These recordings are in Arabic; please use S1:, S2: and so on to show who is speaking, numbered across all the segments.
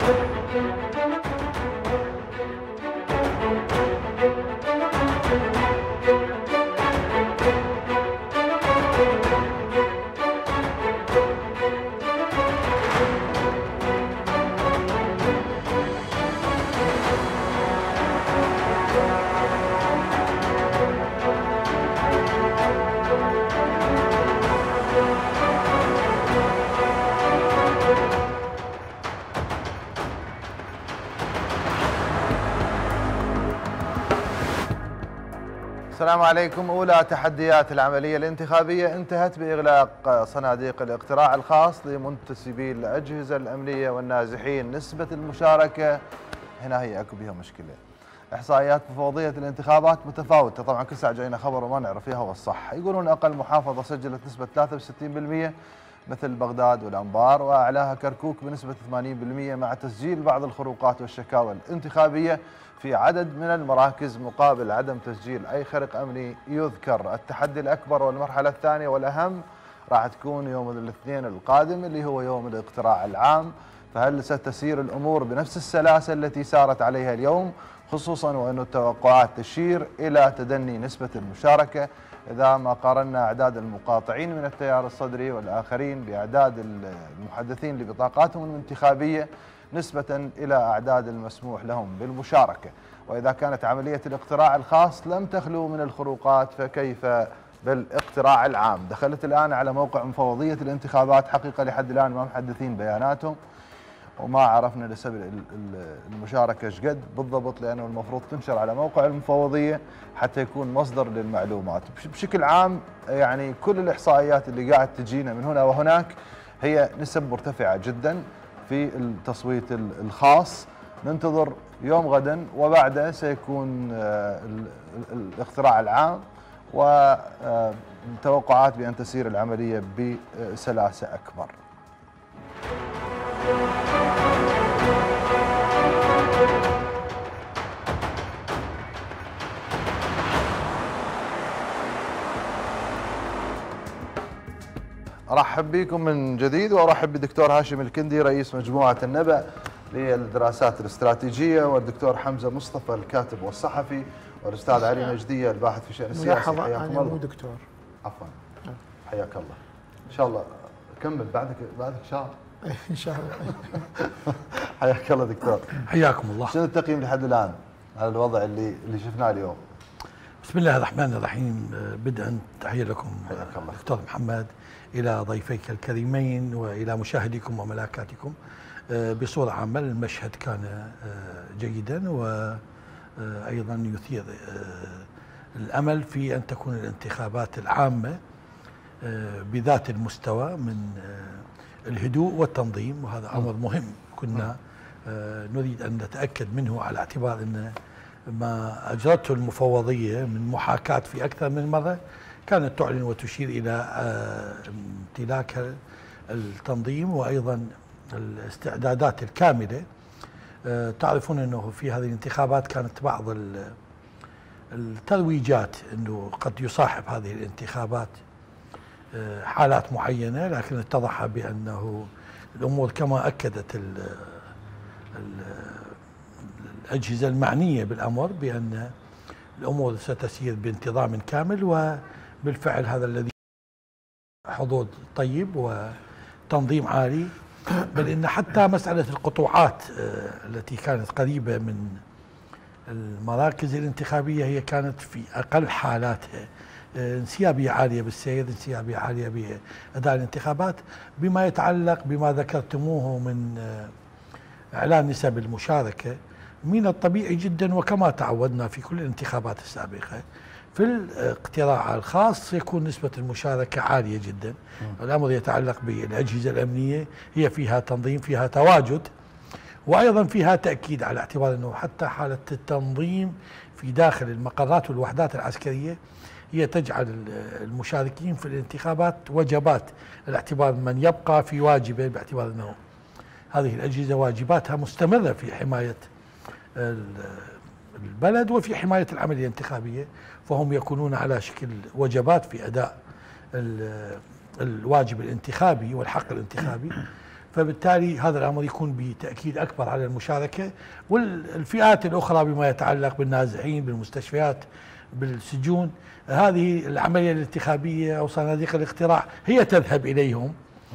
S1: السلام عليكم. أولى تحديات العملية الانتخابية انتهت بإغلاق صناديق الاقتراع الخاص لمنتسبي الأجهزة الأمنية والنازحين. نسبة المشاركة هنا هي أكو بها مشكلة. إحصائيات مفوضية الانتخابات متفاوتة، طبعا كل ساعة جاينا خبر وما نعرف فيها هو الصح. يقولون أقل محافظة سجلت نسبة 63% مثل بغداد والأنبار، وأعلاها كركوك بنسبة 80%، مع تسجيل بعض الخروقات والشكاوى الانتخابية في عدد من المراكز مقابل عدم تسجيل أي خرق أمني يذكر. التحدي الأكبر والمرحلة الثانية والأهم راح تكون يوم الاثنين القادم اللي هو يوم الاقتراع العام. فهل ستسير الأمور بنفس السلاسة التي سارت عليها اليوم، خصوصا وأن التوقعات تشير إلى تدني نسبة المشاركة إذا ما قارنا أعداد المقاطعين من التيار الصدري والآخرين بأعداد المحدثين لبطاقاتهم الانتخابية نسبة إلى أعداد المسموح لهم بالمشاركة؟ وإذا كانت عملية الاقتراع الخاص لم تخلو من الخروقات فكيف بالاقتراع العام؟ دخلت الآن على موقع مفوضية الانتخابات، حقيقة لحد الآن ما محدثين بياناتهم وما عرفنا لسبب المشاركة ايش قد بالضبط، لأنه المفروض تنشر على موقع المفوضية حتى يكون مصدر للمعلومات. بشكل عام يعني كل الإحصائيات اللي قاعد تجينا من هنا وهناك هي نسب مرتفعة جدا في التصويت الخاص. ننتظر يوم غدا وبعده سيكون الاقتراع العام، وتوقعات بأن تسير العملية بسلاسة أكبر. ارحب بكم من جديد، وارحب بالدكتور هاشم الكندي رئيس مجموعه النبأ للدراسات الاستراتيجيه، والدكتور حمزه مصطفى الكاتب والصحفي، والاستاذ علي نجديه الباحث في الشأن السياسي. حياكم الله.
S2: مو دكتور.
S1: عفوا. حياك الله. ان شاء الله كمل بعدك شهر.
S2: ان شاء الله.
S1: حياك الله دكتور.
S3: حياكم الله.
S1: شنو التقييم لحد الان على الوضع اللي شفناه اليوم؟
S3: بسم الله الرحمن الرحيم. بدءا تحيه لكم دكتور محمد، الى ضيفيك الكريمين، والى مشاهديكم وملاكاتكم. بصوره عامه المشهد كان جيدا، وايضا يثير الامل في ان تكون الانتخابات العامه بذات المستوى من الهدوء والتنظيم، وهذا امر مهم كنا نريد ان نتاكد منه، على اعتبار ان ما اجرته المفوضيه من محاكاه في اكثر من مره كانت تعلن وتشير الى امتلاك التنظيم وايضا الاستعدادات الكامله. تعرفون انه في هذه الانتخابات كانت بعض الترويجات انه قد يصاحب هذه الانتخابات حالات معينه، لكن اتضح بانه الامور كما اكدت الاجهزه المعنيه بالامر بان الامور ستسير بانتظام كامل، وبالفعل هذا الذي حظوظ طيب وتنظيم عالي، بل ان حتى مساله القطوعات التي كانت قريبه من المراكز الانتخابيه هي كانت في اقل حالاتها انسيابيه عاليه بالسير، انسيابيه عاليه باداء الانتخابات، بما يتعلق بما ذكرتموه من اعلان نسب المشاركه. من الطبيعي جدا وكما تعودنا في كل الانتخابات السابقه في الاقتراع الخاص يكون نسبة المشاركة عالية جدا. الأمر يتعلق بالأجهزة الأمنية، هي فيها تنظيم، فيها تواجد، وأيضا فيها تأكيد، على اعتبار أنه حتى حالة التنظيم في داخل المقرات والوحدات العسكرية هي تجعل المشاركين في الانتخابات وجبات، على اعتبار من يبقى في واجبه، باعتبار أنه هذه الأجهزة واجباتها مستمرة في حماية البلد وفي حماية العملية الانتخابية، فهم يكونون على شكل وجبات في أداء الواجب الانتخابي والحق الانتخابي. فبالتالي هذا الأمر يكون بتأكيد أكبر على المشاركة، والفئات الأخرى بما يتعلق بالنازحين بالمستشفيات بالسجون، هذه العملية الانتخابية أو صناديق الاقتراع هي تذهب إليهم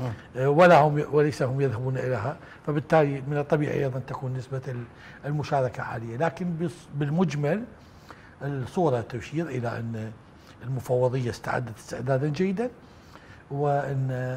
S3: وليس هم يذهبون إليها، فبالتالي من الطبيعي أيضا تكون نسبة المشاركة عالية. لكن بالمجمل الصورة تشير إلى أن المفوضية استعدت استعدادا جيدا، وأن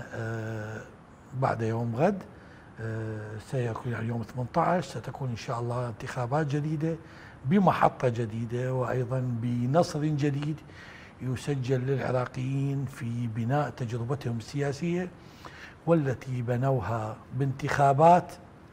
S3: بعد يوم غد سيكون يعني يوم 18 ستكون إن شاء الله انتخابات جديدة بمحطة جديدة، وأيضا بنصر جديد يسجل للعراقيين في بناء تجربتهم السياسية، والتي بنوها بانتخابات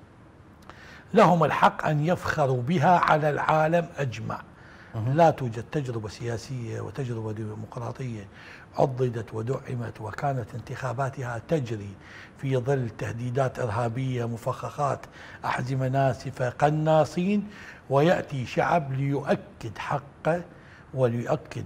S3: لهم الحق أن يفخروا بها على العالم أجمع. لا توجد تجربة سياسية وتجربة ديمقراطية عضدت ودعمت وكانت انتخاباتها تجري في ظل تهديدات إرهابية، مفخخات، أحزمة ناسفة، قناصين، ويأتي شعب ليؤكد حقه وليؤكد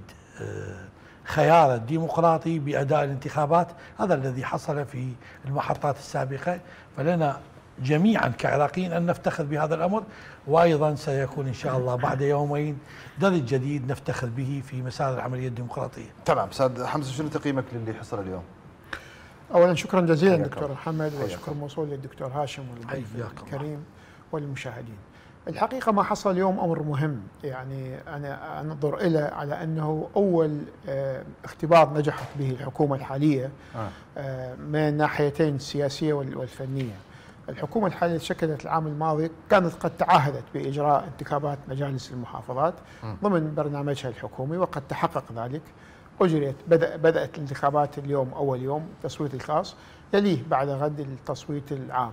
S3: خيار الديمقراطي بأداء الانتخابات. هذا الذي حصل في المحطات السابقة، فلنا جميعا كعراقيين أن نفتخر بهذا الأمر، وأيضا سيكون إن شاء الله بعد يومين درج جديد نفتخر به في مسار العملية الديمقراطية.
S1: تمام. أستاذ حمزة، شنو تقييمك للي حصل اليوم؟
S2: أولا شكرا جزيلا دكتور محمد، وشكر موصول للدكتور هاشم والضيف الكريم والمشاهدين. الحقيقة ما حصل اليوم أمر مهم، يعني أنا أنظر إلى على أنه أول اختبار نجحت به الحكومة الحالية من الناحيتين السياسية والفنية. الحكومة الحالية تشكلت العام الماضي كانت قد تعهدت بإجراء انتخابات مجالس المحافظات ضمن برنامجها الحكومي، وقد تحقق ذلك. أجريت بدأت الانتخابات اليوم أول يوم التصويت الخاص، يليه بعد غد التصويت العام.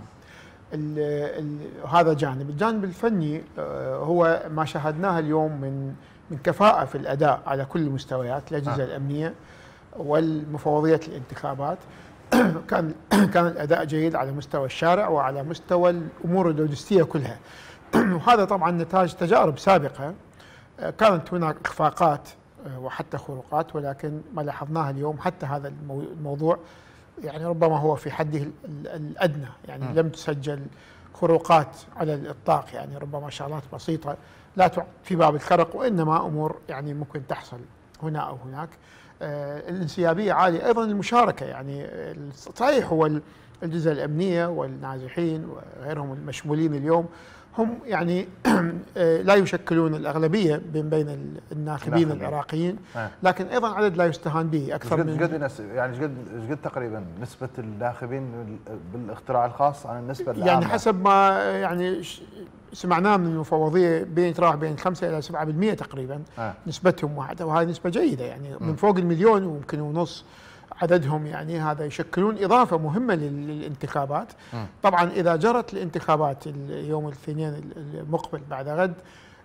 S2: هذا جانب. الجانب الفني هو ما شاهدناه اليوم من كفاءة في الأداء على كل المستويات، الأجهزة الأمنية والمفوضية الانتخابات. كان الأداء جيد على مستوى الشارع وعلى مستوى الأمور اللوجستية كلها. وهذا طبعا نتاج تجارب سابقة كانت هناك إخفاقات وحتى خروقات، ولكن ما لاحظناه اليوم حتى هذا الموضوع يعني ربما هو في حده الأدنى، يعني لم تسجل خروقات على الإطلاق، يعني ربما شغلات بسيطة لا في باب الخرق، وإنما أمور يعني ممكن تحصل هنا أو هناك. الانسيابية عالية، أيضا المشاركة، يعني صحيح هو الأجهزة الأمنية والنازحين وغيرهم المشمولين اليوم هم يعني لا يشكلون الأغلبية بين الناخبين العراقيين، لكن أيضا عدد لا يستهان به. أكثر من
S1: يعني قد تقريبا نسبة الناخبين بالاقتراع الخاص عن النسبة العامة؟
S2: يعني حسب ما يعني سمعناه من المفوضية يتراوح بين 5 إلى 7% تقريبا نسبتهم واحدة، وهذه نسبة جيدة، يعني من فوق المليون ويمكن ونص عددهم، يعني هذا يشكلون إضافة مهمة للانتخابات. طبعا إذا جرت الانتخابات يوم الاثنين المقبل بعد غد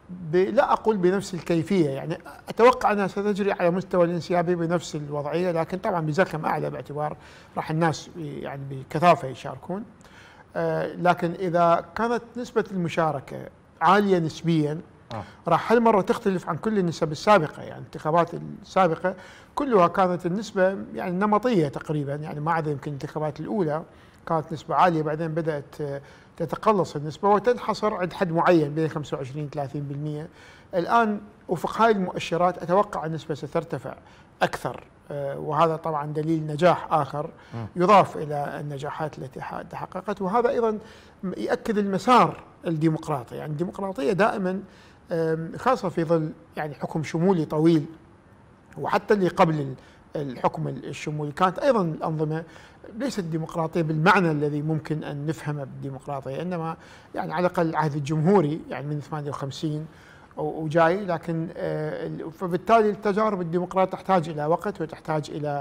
S2: لا أقول بنفس الكيفية، يعني أتوقع أنها ستجري على مستوى الانسيابي بنفس الوضعية، لكن طبعا بزخم أعلى باعتبار راح الناس يعني بكثافة يشاركون. لكن إذا كانت نسبة المشاركة عالية نسبيا راح هالمرة تختلف عن كل النسب السابقة. يعني الانتخابات السابقة كلها كانت النسبة يعني نمطية تقريبا، يعني ما عدا يمكن الانتخابات الأولى كانت نسبة عالية، بعدين بدأت تتقلص النسبة وتنحصر عند حد معين بين 25 30%. الآن وفق هاي المؤشرات أتوقع النسبة سترتفع أكثر، وهذا طبعا دليل نجاح آخر يضاف إلى النجاحات التي تحققت، وهذا أيضا يؤكد المسار الديمقراطي. يعني الديمقراطية دائما خاصة في ظل يعني حكم شمولي طويل، وحتى اللي قبل الحكم الشمولي كانت أيضا الأنظمة ليست ديمقراطية بالمعنى الذي ممكن أن نفهمه بالديمقراطية، إنما يعني على الأقل العهد الجمهوري يعني من 58 وجاي، لكن فبالتالي التجارب الديمقراطية تحتاج إلى وقت وتحتاج إلى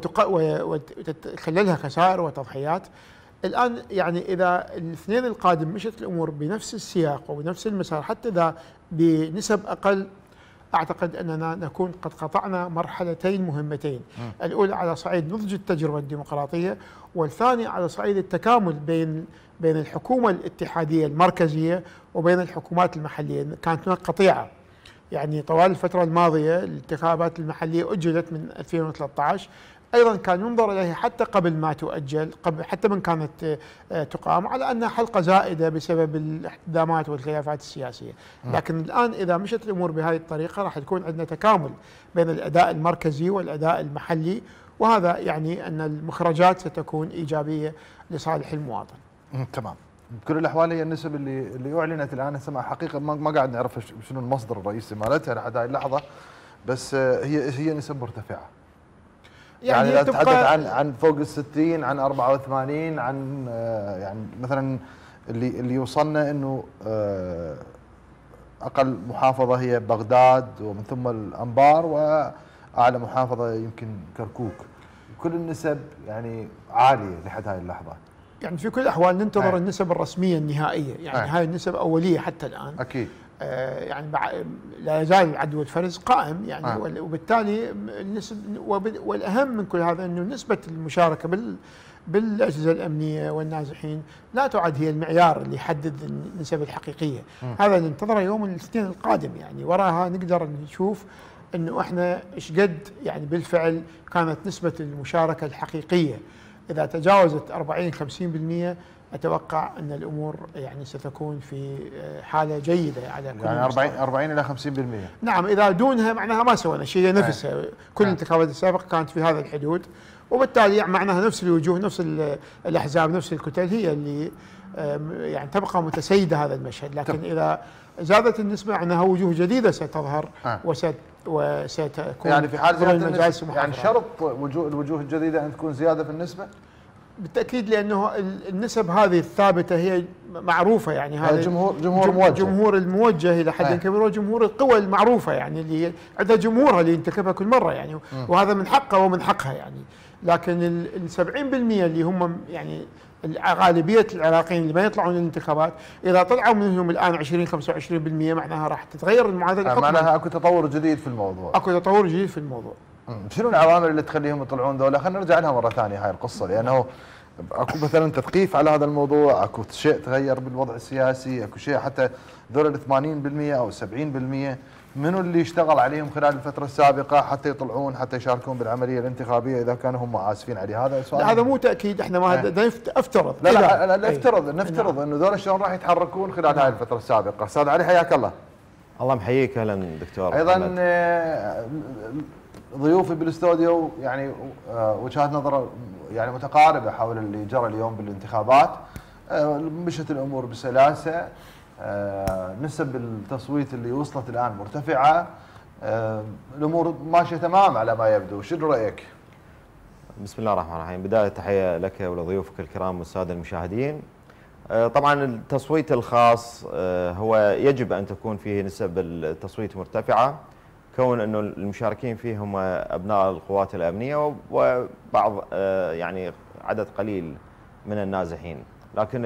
S2: وتخللها خسائر وتضحيات. الآن يعني إذا الاثنين القادم مشت الأمور بنفس السياق وبنفس المسار حتى إذا بنسب أقل، أعتقد أننا نكون قد قطعنا مرحلتين مهمتين، الأولى على صعيد نضج التجربة الديمقراطية، والثانية على صعيد التكامل بين الحكومة الاتحادية المركزية وبين الحكومات المحلية. كانت هناك قطيعة يعني طوال الفترة الماضية، الانتخابات المحلية أجلت من 2013 ايضا كان ينظر اليها حتى قبل ما تؤجل، قبل حتى من كانت تقام، على انها حلقه زائده بسبب الاحتدامات والخلافات السياسيه، لكن الان اذا مشت الامور بهذه الطريقه راح تكون عندنا تكامل بين الاداء المركزي والاداء المحلي، وهذا يعني ان المخرجات ستكون ايجابيه لصالح المواطن.
S1: تمام. بكل الاحوال هي النسب اللي اعلنت الان هسه حقيقه ما قاعد نعرف شنو المصدر الرئيسي مالتها لحد هاي اللحظه، بس هي نسب مرتفعه. يعني اذا تتحدث عن فوق ال60، عن 84، عن يعني مثلا اللي يوصلنا انه اقل محافظه هي بغداد ومن ثم الانبار، واعلى محافظه يمكن كركوك. كل النسب يعني عاليه لحد هاي اللحظه.
S2: يعني في كل الاحوال ننتظر النسب الرسميه النهائيه، يعني هاي النسب اوليه حتى الان.
S1: اكيد.
S2: يعني لا يزال العد والفرز قائم يعني وبالتالي النسب، والاهم من كل هذا انه نسبه المشاركه بالاجهزه الامنيه والنازحين لا تعد هي المعيار اللي يحدد النسب الحقيقيه. هذا ننتظره يوم الاثنين القادم، يعني وراها نقدر نشوف انه احنا ايش قد يعني بالفعل كانت نسبه المشاركه الحقيقيه. اذا تجاوزت 40-50% اتوقع ان الامور يعني ستكون في حاله جيده على كل
S1: يعني 40 الى 50%.
S2: نعم، اذا دونها معناها ما سوينا شيء، نفسها كل الانتخابات السابقه كانت في هذا الحدود، وبالتالي يعني معناها نفس الوجوه، نفس الاحزاب، نفس الكتل هي اللي يعني تبقى متسيده هذا المشهد. لكن اذا زادت النسبه معناها وجوه جديده ستظهر وستكون
S1: يعني في حال زياده
S2: المجالس
S1: يعني شرط الوجوه الجديده ان تكون زياده في النسبه؟
S2: بالتاكيد، لانه النسب هذه الثابته هي معروفه، يعني هذا جمهور الموجه الى حد كبير، وجمهور القوى المعروفه يعني اللي عندها جمهورها اللي ينتخبها كل مره يعني، وهذا من حقه ومن حقها يعني. لكن ال 70% اللي هم يعني غالبيه العراقيين اللي ما يطلعون للانتخابات، اذا طلعوا منهم الان 20-25% معناها راح تتغير المعادله.
S1: معناها اكو تطور جديد في الموضوع.
S2: اكو تطور جديد في الموضوع.
S1: شنو العوامل اللي تخليهم يطلعون ذولا؟ خلينا نرجع لها مره ثانيه هاي القصه، لانه اكو مثلا تثقيف على هذا الموضوع، اكو شيء تغير بالوضع السياسي، اكو شيء حتى ذولا ال 80% او 70% منو اللي اشتغل عليهم خلال الفتره السابقه حتى يطلعون حتى يشاركون بالعمليه الانتخابيه اذا كانوا هم عازفين عليه؟ هذا سؤال.
S2: هذا مو تاكيد، احنا ما افترض.
S1: لا نفترض انه ذولا شلون راح يتحركون خلال هاي الفتره السابقه. استاذ علي حياك الله.
S4: الله محييك. اهلا دكتور.
S1: ايضا ضيوفي بالاستوديو يعني وجهات نظر يعني متقاربه حول اللي جرى اليوم بالانتخابات. مشت الامور بسلاسه، نسب التصويت اللي وصلت الان مرتفعه، الامور ماشيه تمام على ما يبدو. شنو رايك؟
S4: بسم الله الرحمن الرحيم. بدايه تحيه لك ولضيوفك الكرام والساده المشاهدين. طبعا التصويت الخاص هو يجب ان تكون فيه نسب التصويت مرتفعه، كون انه المشاركين فيه هم ابناء القوات الامنيه وبعض يعني عدد قليل من النازحين، لكن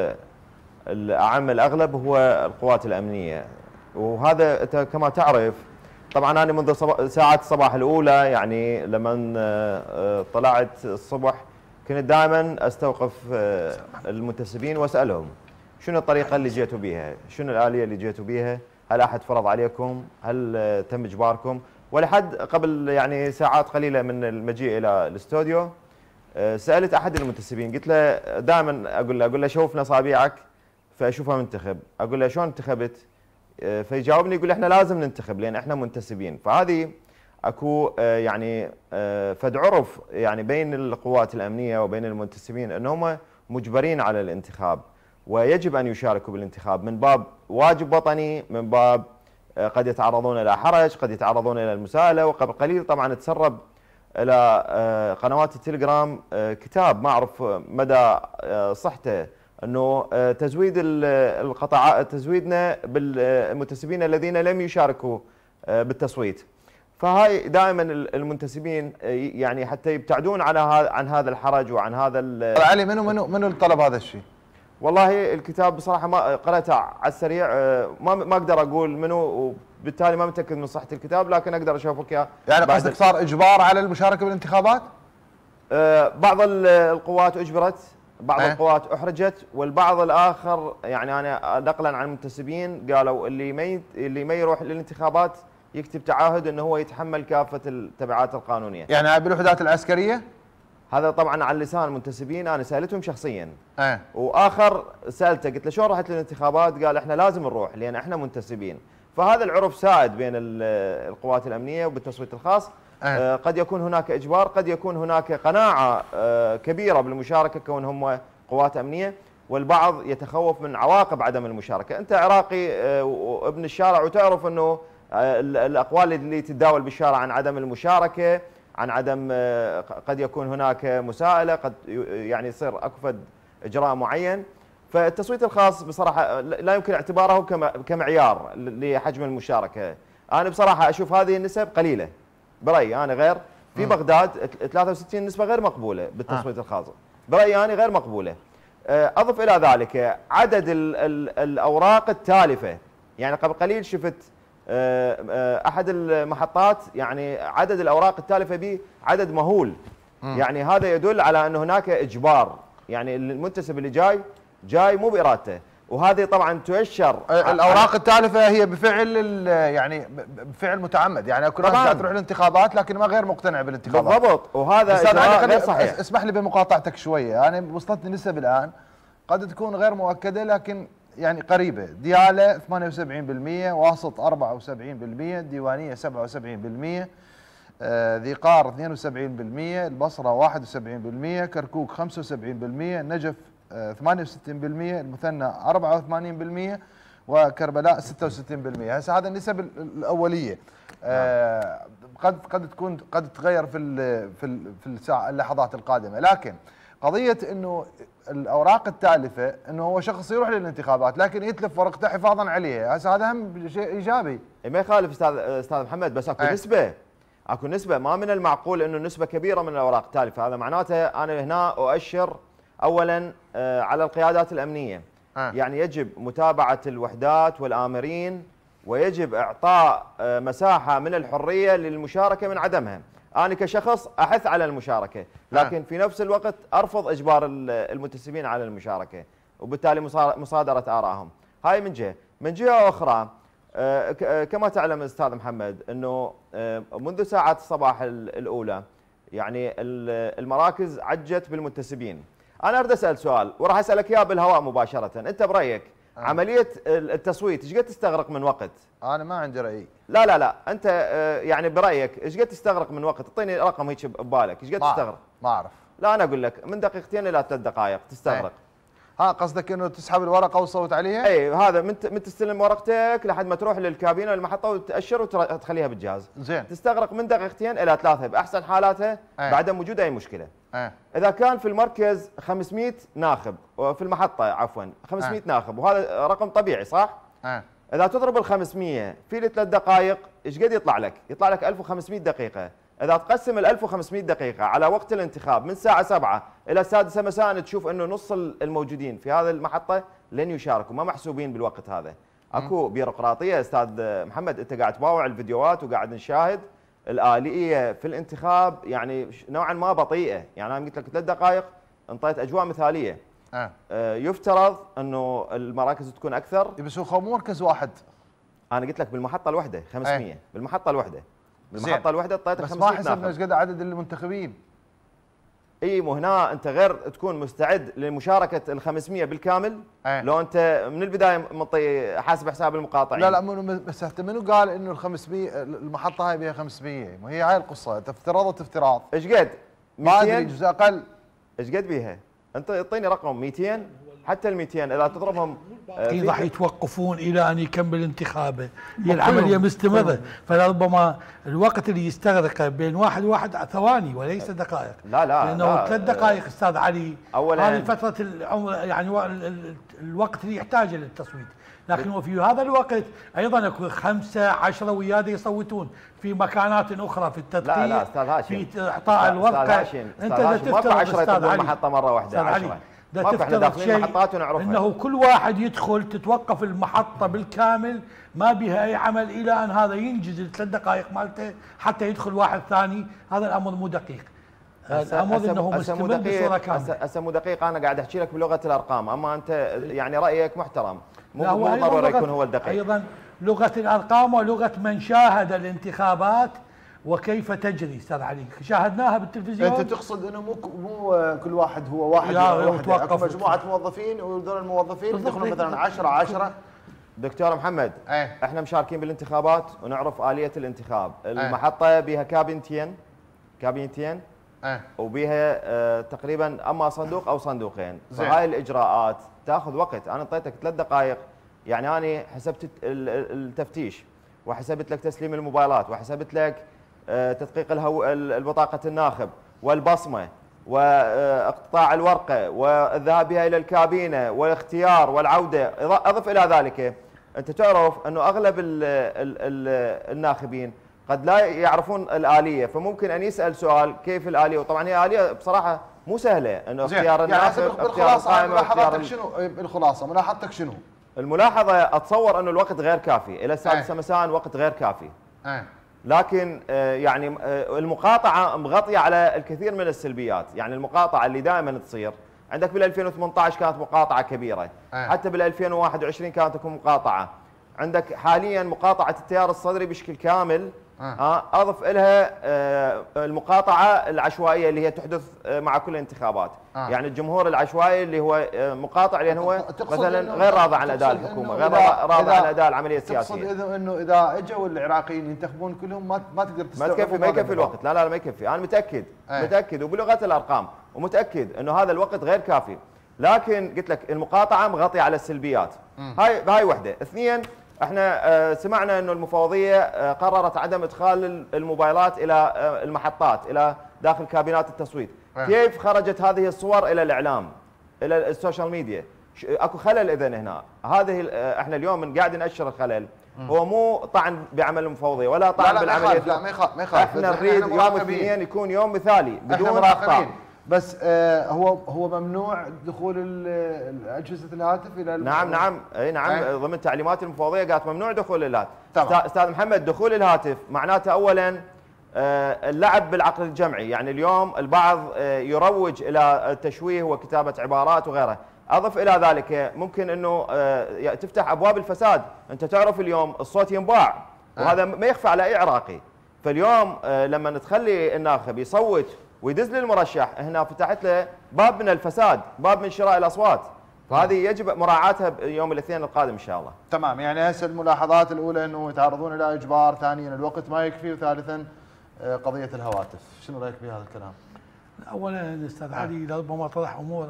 S4: الاعم الاغلب هو القوات الامنيه. وهذا كما تعرف طبعا انا منذ ساعات الصباح الاولى يعني لما طلعت الصبح كنت دائما استوقف المنتسبين واسالهم شنو الطريقه اللي جيتوا بها؟ شنو الاليه اللي جيتوا بها؟ هل احد فرض عليكم؟ هل تم اجباركم؟ ولحد قبل يعني ساعات قليله من المجيء الى الاستوديو سالت احد المنتسبين، قلت له دائما اقول له شوفنا اصابعك فاشوفها منتخب، اقول له شلون انتخبت؟ فيجاوبني يقول احنا لازم ننتخب لان احنا منتسبين. فهذه اكو يعني فد عرف يعني بين القوات الامنيه وبين المنتسبين انهم مجبرين على الانتخاب ويجب ان يشاركوا بالانتخاب من باب واجب وطني، من باب قد يتعرضون الى حرج، قد يتعرضون الى المساءله. وقبل قليل طبعا تسرب الى قنوات التليجرام كتاب ما اعرف مدى صحته انه تزويد القطاعات، تزويدنا بالمنتسبين الذين لم يشاركوا بالتصويت. فهاي دائما المنتسبين يعني حتى يبتعدون عن هذا الحرج وعن هذا
S1: علي منو طلب هذا الشيء؟
S4: والله الكتاب بصراحه ما قراته على السريع، ما اقدر اقول منو، وبالتالي ما متاكد من صحه الكتاب، لكن اقدر اشوفك اياه.
S1: يعني قصدك صار اجبار على المشاركه بالانتخابات؟
S4: بعض القوات اجبرت، بعض القوات احرجت، والبعض الاخر يعني انا نقلا عن المنتسبين قالوا اللي ما يروح للانتخابات يكتب تعهد انه هو يتحمل كافه التبعات القانونيه.
S1: يعني هاي بالوحدات العسكريه؟
S4: هذا طبعا على لسان المنتسبين، انا سالتهم شخصيا. واخر سالته قلت له شلون رحت للانتخابات؟ قال احنا لازم نروح لان احنا منتسبين. فهذا العرف سائد بين القوات الامنيه وبالتصويت الخاص. قد يكون هناك اجبار، قد يكون هناك قناعه كبيره بالمشاركه كون هم قوات امنيه، والبعض يتخوف من عواقب عدم المشاركه. انت عراقي وابن الشارع وتعرف انه الاقوال اللي تتداول بالشارع عن عدم المشاركه، عن عدم قد يكون هناك مساءله، قد يعني يصير اكفد اجراء معين. فالتصويت الخاص بصراحه لا يمكن اعتباره كمعيار لحجم المشاركه. انا بصراحه اشوف هذه النسب قليله برايي انا، غير في بغداد 63 نسبه غير مقبوله بالتصويت الخاص، برايي انا غير مقبوله. اضف الى ذلك عدد الاوراق التالفه، يعني قبل قليل شفت احد المحطات يعني عدد الاوراق التالفه به عدد مهول. يعني هذا يدل على ان هناك اجبار، يعني المنتسب اللي جاي مو بارادته، وهذه طبعا تؤشر
S1: الاوراق التالفه هي بفعل يعني بفعل متعمد، يعني اكو ناس تروح الانتخابات لكن ما غير مقتنع بالانتخابات
S4: بالضبط، وهذا اجراء غير صحيح.
S1: اسمح لي بمقاطعتك شويه، انا وصلتني نسب الان قد تكون غير مؤكده لكن يعني قريبه. دياله 78%، واسط 74%، ديوانيه 77%، ذي قار 72%، البصره 71%، كركوك 75%، النجف 68%، المثنى 84%، وكربلاء 66%. هسه هذا النسب الاوليه. قد تتغير في اللحظات القادمه، لكن قضيه انه الاوراق التالفه انه هو شخص يروح للانتخابات لكن يتلف ورقته حفاظا عليها، هسه هذا هم شيء ايجابي.
S4: ما يخالف استاذ محمد، بس اكو نسبه ما من المعقول انه نسبه كبيره من الاوراق التالفه. هذا معناته انا هنا اؤشر اولا على القيادات الامنيه. يعني يجب متابعه الوحدات والامرين، ويجب اعطاء مساحه من الحريه للمشاركه من عدمها. انا كشخص احث على المشاركه، لكن في نفس الوقت ارفض اجبار المنتسبين على المشاركه، وبالتالي مصادره ارائهم. هاي من جهه. من جهه اخرى كما تعلم استاذ محمد انه منذ ساعات الصباح الاولى يعني المراكز عجت بالمنتسبين. انا اريد اسال سؤال وراح اسالك اياه بالهواء مباشره، انت برايك عمليه التصويت ايش قد تستغرق من وقت؟
S1: انا ما عندي راي.
S4: لا انت يعني برايك ايش قد تستغرق من وقت؟ اعطيني رقم هيك ببالك، ايش قد تستغرق؟
S1: ما اعرف.
S4: لا انا اقول لك من دقيقتين الى 3 دقائق تستغرق.
S1: قصدك انه تسحب الورقه وتصوت عليها؟
S4: اي، هذا من تستلم ورقتك لحد ما تروح للكابينه المحطه وتاشر وتخليها بالجهاز.
S1: زين.
S4: تستغرق من دقيقتين الى 3 باحسن حالاتها بعدم وجود اي مشكله. اذا كان في المركز 500 ناخب وفي المحطه عفوا 500 ناخب، وهذا رقم طبيعي صح؟ اذا تضرب ال 500 في 3 دقائق ايش قد يطلع لك؟ يطلع لك 1500 دقيقه. إذا تقسم ال 1500 دقيقة على وقت الانتخاب من الساعة 7 إلى السادسة مساء، تشوف أنه نص الموجودين في هذه المحطة لن يشاركوا، ما محسوبين بالوقت هذا. أكو بيروقراطية أستاذ محمد، أنت قاعد تباوع الفيديوهات وقاعد نشاهد الآلية في الانتخاب يعني نوعا ما بطيئة. يعني أنا قلت لك 3 دقائق انطيت أجواء مثالية. يفترض أنه المراكز تكون أكثر.
S1: بس هو مركز واحد.
S4: أنا قلت لك بالمحطة الواحدة 500 بالمحطة الواحدة. بالمحطة الواحدة اعطيتك 500
S1: بس ما حسبنا ايش قد عدد المنتخبين.
S4: اي، مو هنا انت غير تكون مستعد لمشاركة ال 500 بالكامل. لو انت من البداية منطي حاسب حساب المقاطعين.
S1: لا بس منو قال انه ال 500 المحطة هاي بها 500؟ ما هي هاي القصة، افتراض افتراض.
S4: ايش قد؟
S1: ما ادري جزء اقل.
S4: ايش قد بيها؟ انت اعطيني رقم 200. حتى ال 200 اذا تضربهم
S3: راح يتوقفون الى ان يكمل انتخابه. هي العمليه مستمره، فلربما الوقت اللي يستغرق بين واحد ثواني وليس دقائق.
S4: لا
S3: لانه 3 دقائق استاذ علي
S4: اولا
S3: هذه فتره العمر، يعني الوقت اللي يحتاجه للتصويت. لكن وفي هذا الوقت ايضا اكو 5 10 وياده يصوتون في مكانات اخرى في التدقيق.
S4: لا استاذ هاشم،
S3: في اعطاء الورقه.
S4: انت اذا تفترض 10 يطلبون المحطه مره واحده 10.
S3: ده تفترض شيء انه كل واحد يدخل تتوقف المحطه بالكامل، ما بها اي عمل الى ان هذا ينجز ال3 دقائق مالته حتى يدخل واحد ثاني. هذا الامر مو دقيق. الامر انه مستمر بصوره كامله.
S4: هسه مو دقيق، انا قاعد احكي لك بلغه الارقام، اما انت يعني رايك محترم، مو ضروري يكون هو الدقيق.
S3: ايضا لغة الأرقام ولغة من شاهد الانتخابات وكيف تجري. استاذ علي شاهدناها بالتلفزيون.
S1: انت تقصد انه مو كل واحد هو واحد اكو مجموعه موظفين وذول الموظفين يدخلون مثلا 10
S4: دكتور محمد احنا مشاركين بالانتخابات ونعرف آلية الانتخاب. المحطة بها كابينتين وبيها تقريبا اما صندوق او صندوقين. فهاي الاجراءات تاخذ وقت. انا اعطيتك 3 دقائق، يعني انا حسبت التفتيش وحسبت لك تسليم الموبايلات وحسبت لك تدقيق البطاقة الناخب والبصمة واقتطاع الورقة والذهاب بها إلى الكابينة والاختيار والعودة. أضف إلى ذلك أنت تعرف أنه أغلب الناخبين قد لا يعرفون الآلية، فممكن أن يسأل سؤال كيف الآلية، وطبعا هي آلية بصراحة مو سهلة أنه اختيار الناخب اختيار القائمة.
S1: ملاحظاتك شنو بالخلاصة؟ ملاحظتك شنو؟
S4: الملاحظة أتصور أنه الوقت غير كافي، إلى الساعة 6 مساء وقت غير كافي. لكن يعني المقاطعة مغطية على الكثير من السلبيات. يعني المقاطعة اللي دائما تصير عندك بال 2018 كانت مقاطعة كبيرة، حتى بال 2021 كانت تكون مقاطعة. عندك حاليا مقاطعة التيار الصدري بشكل كامل. اضف لها المقاطعه العشوائيه اللي هي تحدث مع كل الانتخابات. يعني الجمهور العشوائي اللي هو مقاطع لان هو مثلا غير راضي عن اداء الحكومه، غير راضي عن اداء العمليه السياسيه.
S1: تقصد انه اذا اجوا العراقيين ينتخبون كلهم ما تقدر
S4: تستوعب؟ ما يكفي الوقت. لا ما يكفي. انا متاكد وبلغه الارقام ومتاكد انه هذا الوقت غير كافي. لكن قلت لك المقاطعه مغطيه على السلبيات. هاي وحده. 2، احنا سمعنا انه المفوضيه قررت عدم ادخال الموبايلات الى المحطات، الى داخل كابينات التصويت. كيف خرجت هذه الصور الى الاعلام، الى السوشيال ميديا؟ اكو خلل اذا هنا. هذه احنا اليوم من قاعد نأشر الخلل. هو مو طعن بعمل المفوضيه ولا طعن بالعمليه.
S1: لا ما يخاف.
S4: احنا نريد يوم الاثنين يكون يوم مثالي بدون اخطاء.
S1: بس هو ممنوع دخول اجهزه الهاتف الى
S4: نعم ضمن تعليمات المفوضيه قالت ممنوع دخول الهاتف. استاذ محمد، دخول الهاتف معناته اولا اللعب بالعقل الجمعي. يعني اليوم البعض يروج الى التشويه وكتابه عبارات وغيرها. اضف الى ذلك ممكن انه تفتح ابواب الفساد. انت تعرف اليوم الصوت ينباع وهذا ما يخفى على اي عراقي. فاليوم لما نتخلي الناخب يصوت ويدز للمرشح، هنا فتحت له باب من الفساد، باب من شراء الاصوات. فهذه يجب مراعاتها يوم الاثنين القادم ان شاء الله.
S1: تمام. يعني هسه الملاحظات الاولى انه يتعرضون الى اجبار، ثانيا الوقت ما يكفي، وثالثا قضيه الهواتف. شنو رايك بهذا الكلام؟
S3: اولا استاذ علي ربما طرح امور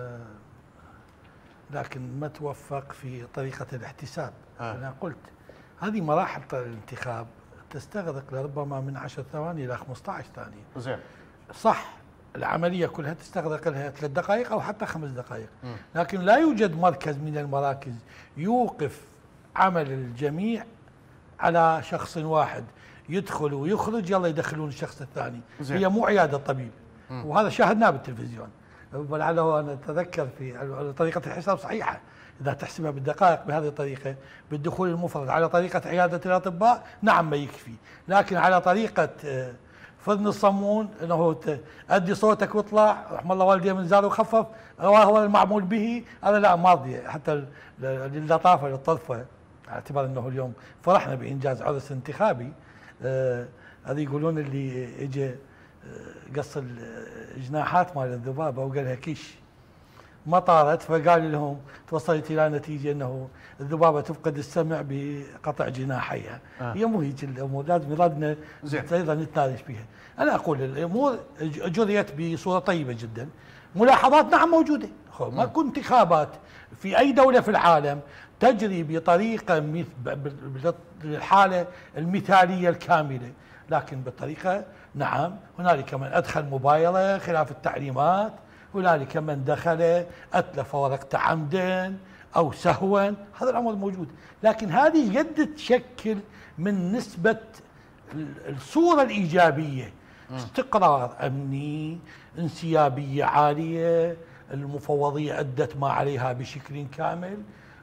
S3: لكن ما توفق في طريقه الاحتساب. انا قلت هذه مراحل الانتخاب تستغرق لربما من 10 ثواني الى 15 ثانيه.
S1: زين.
S3: صح، العملية كلها تستغرق لها 3 دقائق أو حتى 5 دقائق، لكن لا يوجد مركز من المراكز يوقف عمل الجميع على شخص واحد يدخل ويخرج يلا يدخلون الشخص الثاني. هي مو عيادة طبيب، وهذا شاهدناه بالتلفزيون. ولعله أنا أتذكر في طريقة الحساب صحيحة، إذا تحسبها بالدقائق بهذه الطريقة بالدخول المفرط على طريقة عيادة الأطباء نعم ما يكفي، لكن على طريقة فضن الصمون انه ادي صوتك واطلع رحم الله والدي من زار وخفف هو المعمول به، هذا لا ماضي. حتى للطافه للطرفه على اعتبار انه اليوم فرحنا بانجاز عرس انتخابي. هذه يقولون اللي اجى قص الجناحات مال الذبابه وقال لها كيش ما طارت، فقال لهم توصلت الى نتيجه انه الذبابه تفقد السمع بقطع جناحيها. هي مو هيك الامور، لازم يرادنا ايضا نتناقش فيها. انا اقول الامور جريت بصوره طيبه جدا. ملاحظات نعم موجوده، ماكو انتخابات في اي دوله في العالم تجري بطريقه بالحاله المثاليه الكامله، لكن بالطريقه نعم هنالك من ادخل موبايله خلاف التعليمات، هنالك من دخل أتلف ورقة عمدا أو سهوا، هذا الأمر موجود. لكن هذه قد تشكل من نسبة الصورة الإيجابية، استقرار أمني، انسيابية عالية، المفوضية أدت ما عليها بشكل كامل،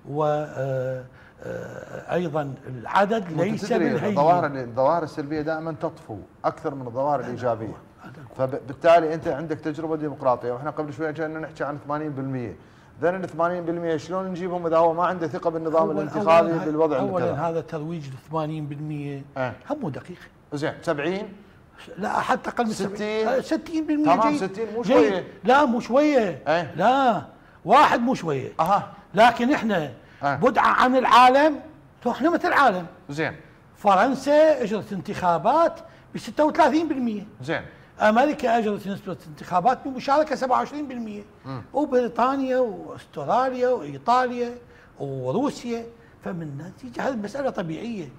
S3: وأيضا العدد ليس بالهين.
S1: الظواهر السلبية دائما تطفو أكثر من الظواهر الإيجابية. فبالتالي انت عندك تجربه ديمقراطيه، واحنا قبل شويه كنا نحكي عن 80%. ذن ال 80% شلون نجيبهم اذا هو ما عنده ثقه بالنظام الانتخابي بالوضع
S3: اولا هذا ترويج ل 80% هم مو دقيق.
S1: زين 70
S3: لا حتى اقل من 60%
S1: تمام 60 مو شويه.
S3: لا مو شويه لا واحد مو شويه لكن احنا بدعه عن العالم. احنا مثل العالم.
S1: زين
S3: فرنسا اجرت انتخابات ب 36%.
S1: زين
S3: امريكا اجرت نسبه انتخابات بمشاركه 27%. وبريطانيا واستراليا وايطاليا وروسيا. فمن النتيجه هذه المساله طبيعيه.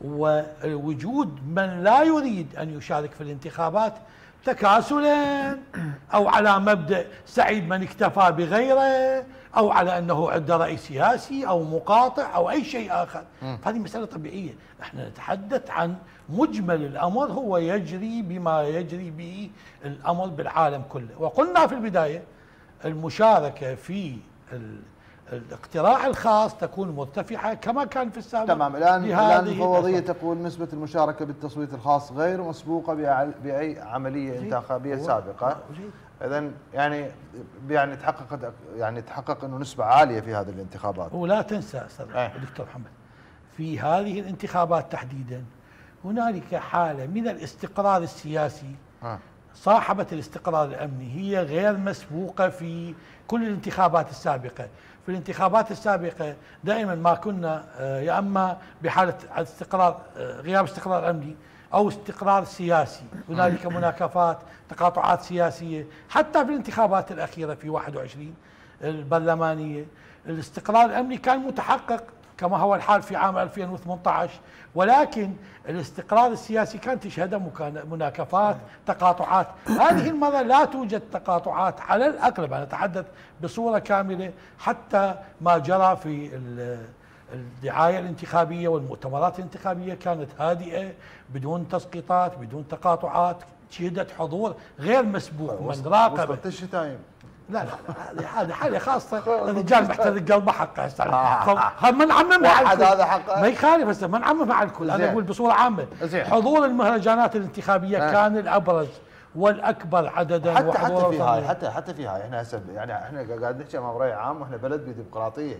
S3: ووجود من لا يريد ان يشارك في الانتخابات تكاسلا او على مبدا سعيد من اكتفى بغيره او على انه عنده راي سياسي او مقاطع او اي شيء اخر. هذه مساله طبيعيه. احنا نتحدث عن مجمل الامر هو يجري بما يجري به الامر بالعالم كله. وقلنا في البدايه المشاركه في الاقتراع الخاص تكون مرتفعه كما كان في السابق.
S1: تمام. الان المفوضيه تقول نسبه المشاركه بالتصويت الخاص غير مسبوقه باي عمليه انتخابيه سابقه. اذا يعني تحقق انه نسبه عاليه في هذه الانتخابات.
S3: ولا تنسى استاذ دكتور محمد في هذه الانتخابات تحديدا هنالك حاله من الاستقرار السياسي صاحبه الاستقرار الامني هي غير مسبوقه في كل الانتخابات السابقه. في الانتخابات السابقه دائما ما كنا يا اما بحاله استقرار غياب استقرار امني او استقرار سياسي. هنالك مناكفات تقاطعات سياسيه. حتى في الانتخابات الاخيره في 21 البرلمانيه الاستقرار الامني كان متحقق كما هو الحال في عام 2018 ولكن الاستقرار السياسي كان تشهده مناكفات تقاطعات. هذه المرة لا توجد تقاطعات على الأغلب. أنا أتحدث بصورة كاملة حتى ما جرى في الدعاية الانتخابية والمؤتمرات الانتخابية كانت هادئة بدون تسقيطات بدون تقاطعات. شهدت حضور غير مسبوق من راقب.
S1: وصلت الشتايم.
S3: لا هذه حاله خاصه. الرجال محترق قلبه حقه هسه ما نعممها على الكل.
S1: هذا حقه
S3: ما يخالف هسه ما نعممها على الكل. انا اقول بصوره عامه حضور المهرجانات الانتخابيه كان الابرز والاكبر عددا.
S1: حتى في هاي احنا هسه احنا قاعد نحكي امام راي عام واحنا بلد بديمقراطيه.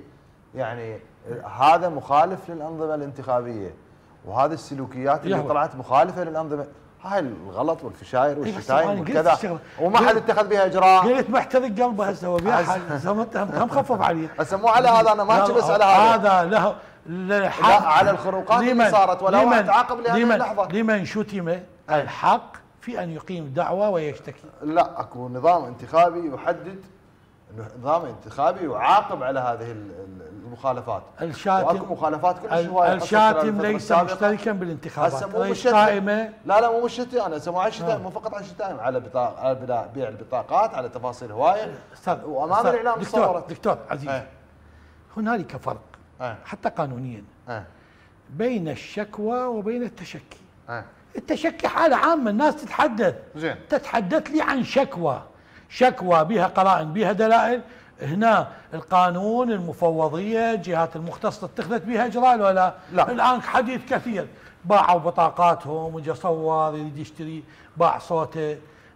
S1: هذا مخالف للانظمه الانتخابيه وهذه السلوكيات اللي طلعت مخالفه للانظمه. هاي الغلط والفشاير والشتايم وكذا وما حد اتخذ بها اجراء.
S3: قلت محترق قلبه هسه هو بها حل هم خفف عليه.
S1: هسه مو على هذا انا ما احكي بس على
S3: هذا له
S1: لا على الخروقات اللي صارت ولا واحد تعاقب لهذه اللحظه.
S3: لمن شتم الحق في ان يقيم دعوه ويشتكي.
S1: لا اكو نظام انتخابي يحدد نظام انتخابي يعاقب على هذه المخالفات.
S3: الشاتم
S1: مخالفات كلش هوايه.
S3: الشاتم ليس مشتركا بالانتخابات. رئيس قائمه
S1: لا مو الشتائم. انا سمو على الشتائم مو فقط على الشتائم على بيع البطاقات على تفاصيل هوايه وامام الاعلام صورت.
S3: دكتور عزيز هنالك فرق حتى قانونيا بين الشكوى وبين التشكي. التشكي حاله عامه الناس تتحدث.
S1: زين.
S3: تتحدث لي عن شكوى بها قرائن بها دلائل. هنا القانون المفوضيه الجهات المختصه اتخذت بها اجراء ولا لا؟ الان حديث كثير باعوا بطاقاتهم وجا صور يريد يشتري باع صوته.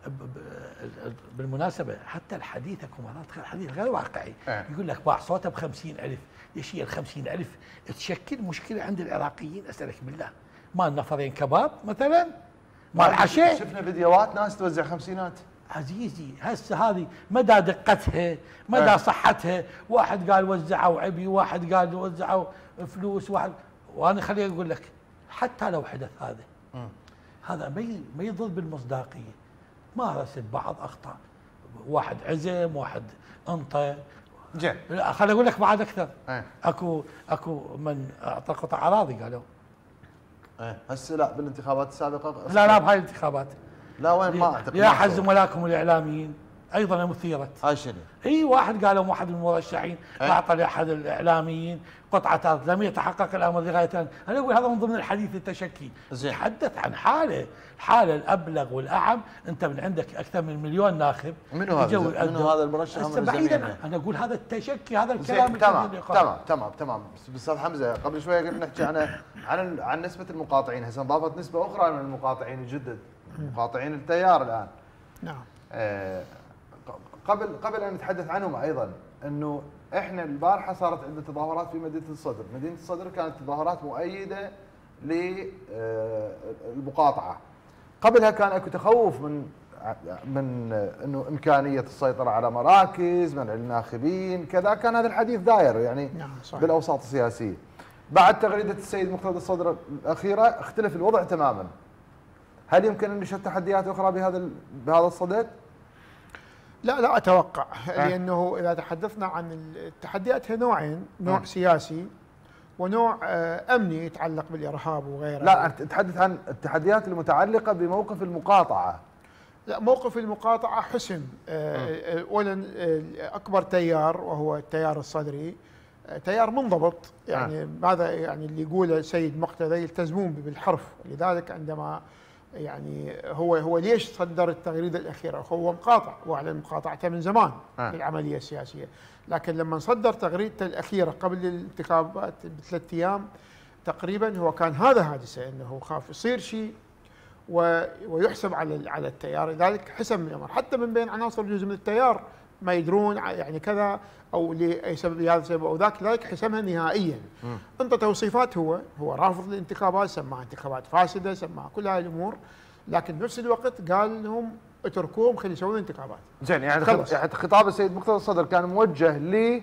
S3: بالمناسبه حتى الحديث اكو مرات حديث غير واقعي. يقول لك باع صوته ب50,000. ليش هي ال50,000 تشكل مشكله عند العراقيين؟ اسالك بالله مال نفرين كباب مثلا مال عشاء.
S1: شفنا فيديوهات ناس توزع خمسينات.
S3: عزيزي هسه هذه مدى دقتها مدى صحتها. واحد قال وزعوا عبي واحد قال وزعوا فلوس وانا خليني اقول لك حتى لو حدث هذا ما يضر بالمصداقيه. مارست بعض اخطاء واحد عزم واحد انطى.
S1: زين
S3: خليني اقول لك بعد اكثر. اكو من اعطى قطع اراضي قالوا
S1: هسه لا بالانتخابات السابقه.
S3: لا بهاي الانتخابات
S1: لا وين ما اعتقد.
S3: يا حز زملائكم الاعلاميين ايضا مثيره.
S1: هاي شنو؟
S3: اي واحد قالوا واحد من المرشحين اعطى لاحد الاعلاميين قطعه ارض لم يتحقق الامر لغايه الان. انا اقول هذا من ضمن الحديث التشكي. تحدث عن حاله الابلغ والاعم. انت من عندك اكثر من 1,000,000 ناخب.
S1: منو هذا المرشح؟
S3: بعيدا انا اقول هذا التشكي هذا الكلام.
S1: تمام بس استاذ حمزه قبل شويه قلنا نحكي عن نسبه المقاطعين. هسه انضافت نسبه اخرى من المقاطعين الجدد مقاطعين التيار الان.
S2: نعم.
S1: قبل ان نتحدث عنهم ايضا انه احنا البارحه صارت عندنا تظاهرات في مدينه الصدر، مدينه الصدر كانت تظاهرات مؤيده للمقاطعه. قبلها كان اكو تخوف من انه امكانيه السيطره على مراكز، منع الناخبين، كذا كان هذا الحديث داير يعني بالاوساط السياسيه. بعد تغريده السيد مقتدى الصدر الاخيره اختلف الوضع تماما. هل يمكن ان نشهد تحديات اخرى بهذا الصدد؟
S2: لا اتوقع، لانه اذا تحدثنا عن التحديات هي نوعين، نوع سياسي ونوع امني يتعلق بالارهاب وغيره.
S1: لا تتحدث عن التحديات المتعلقه بموقف المقاطعه.
S2: لا، موقف المقاطعه حسم. اولا اكبر تيار وهو التيار الصدري تيار منضبط، يعني ماذا يعني اللي يقوله السيد مقتدى يلتزمون بالحرف، لذلك عندما يعني هو ليش صدر التغريده الاخيره؟ هو مقاطع واعلن مقاطعته من زمان للعمليه السياسيه، لكن لما صدر تغريدته الاخيره قبل الانتخابات ب3 ايام تقريبا هو كان هذا حادثه، انه خاف يصير شيء ويحسب على التيار، لذلك حسم الامر، حتى من بين عناصر جزء من التيار ما يدرون يعني كذا او لاي سبب، هذا السبب او ذاك، لذلك حسمها نهائيا. انت توصيفات هو رافض للانتخابات، سماها انتخابات فاسده، سماها كل هاي الامور، لكن بنفس الوقت قال لهم اتركوهم خلي يسوون انتخابات.
S1: زين، يعني خطاب السيد مقتدى الصدر كان موجه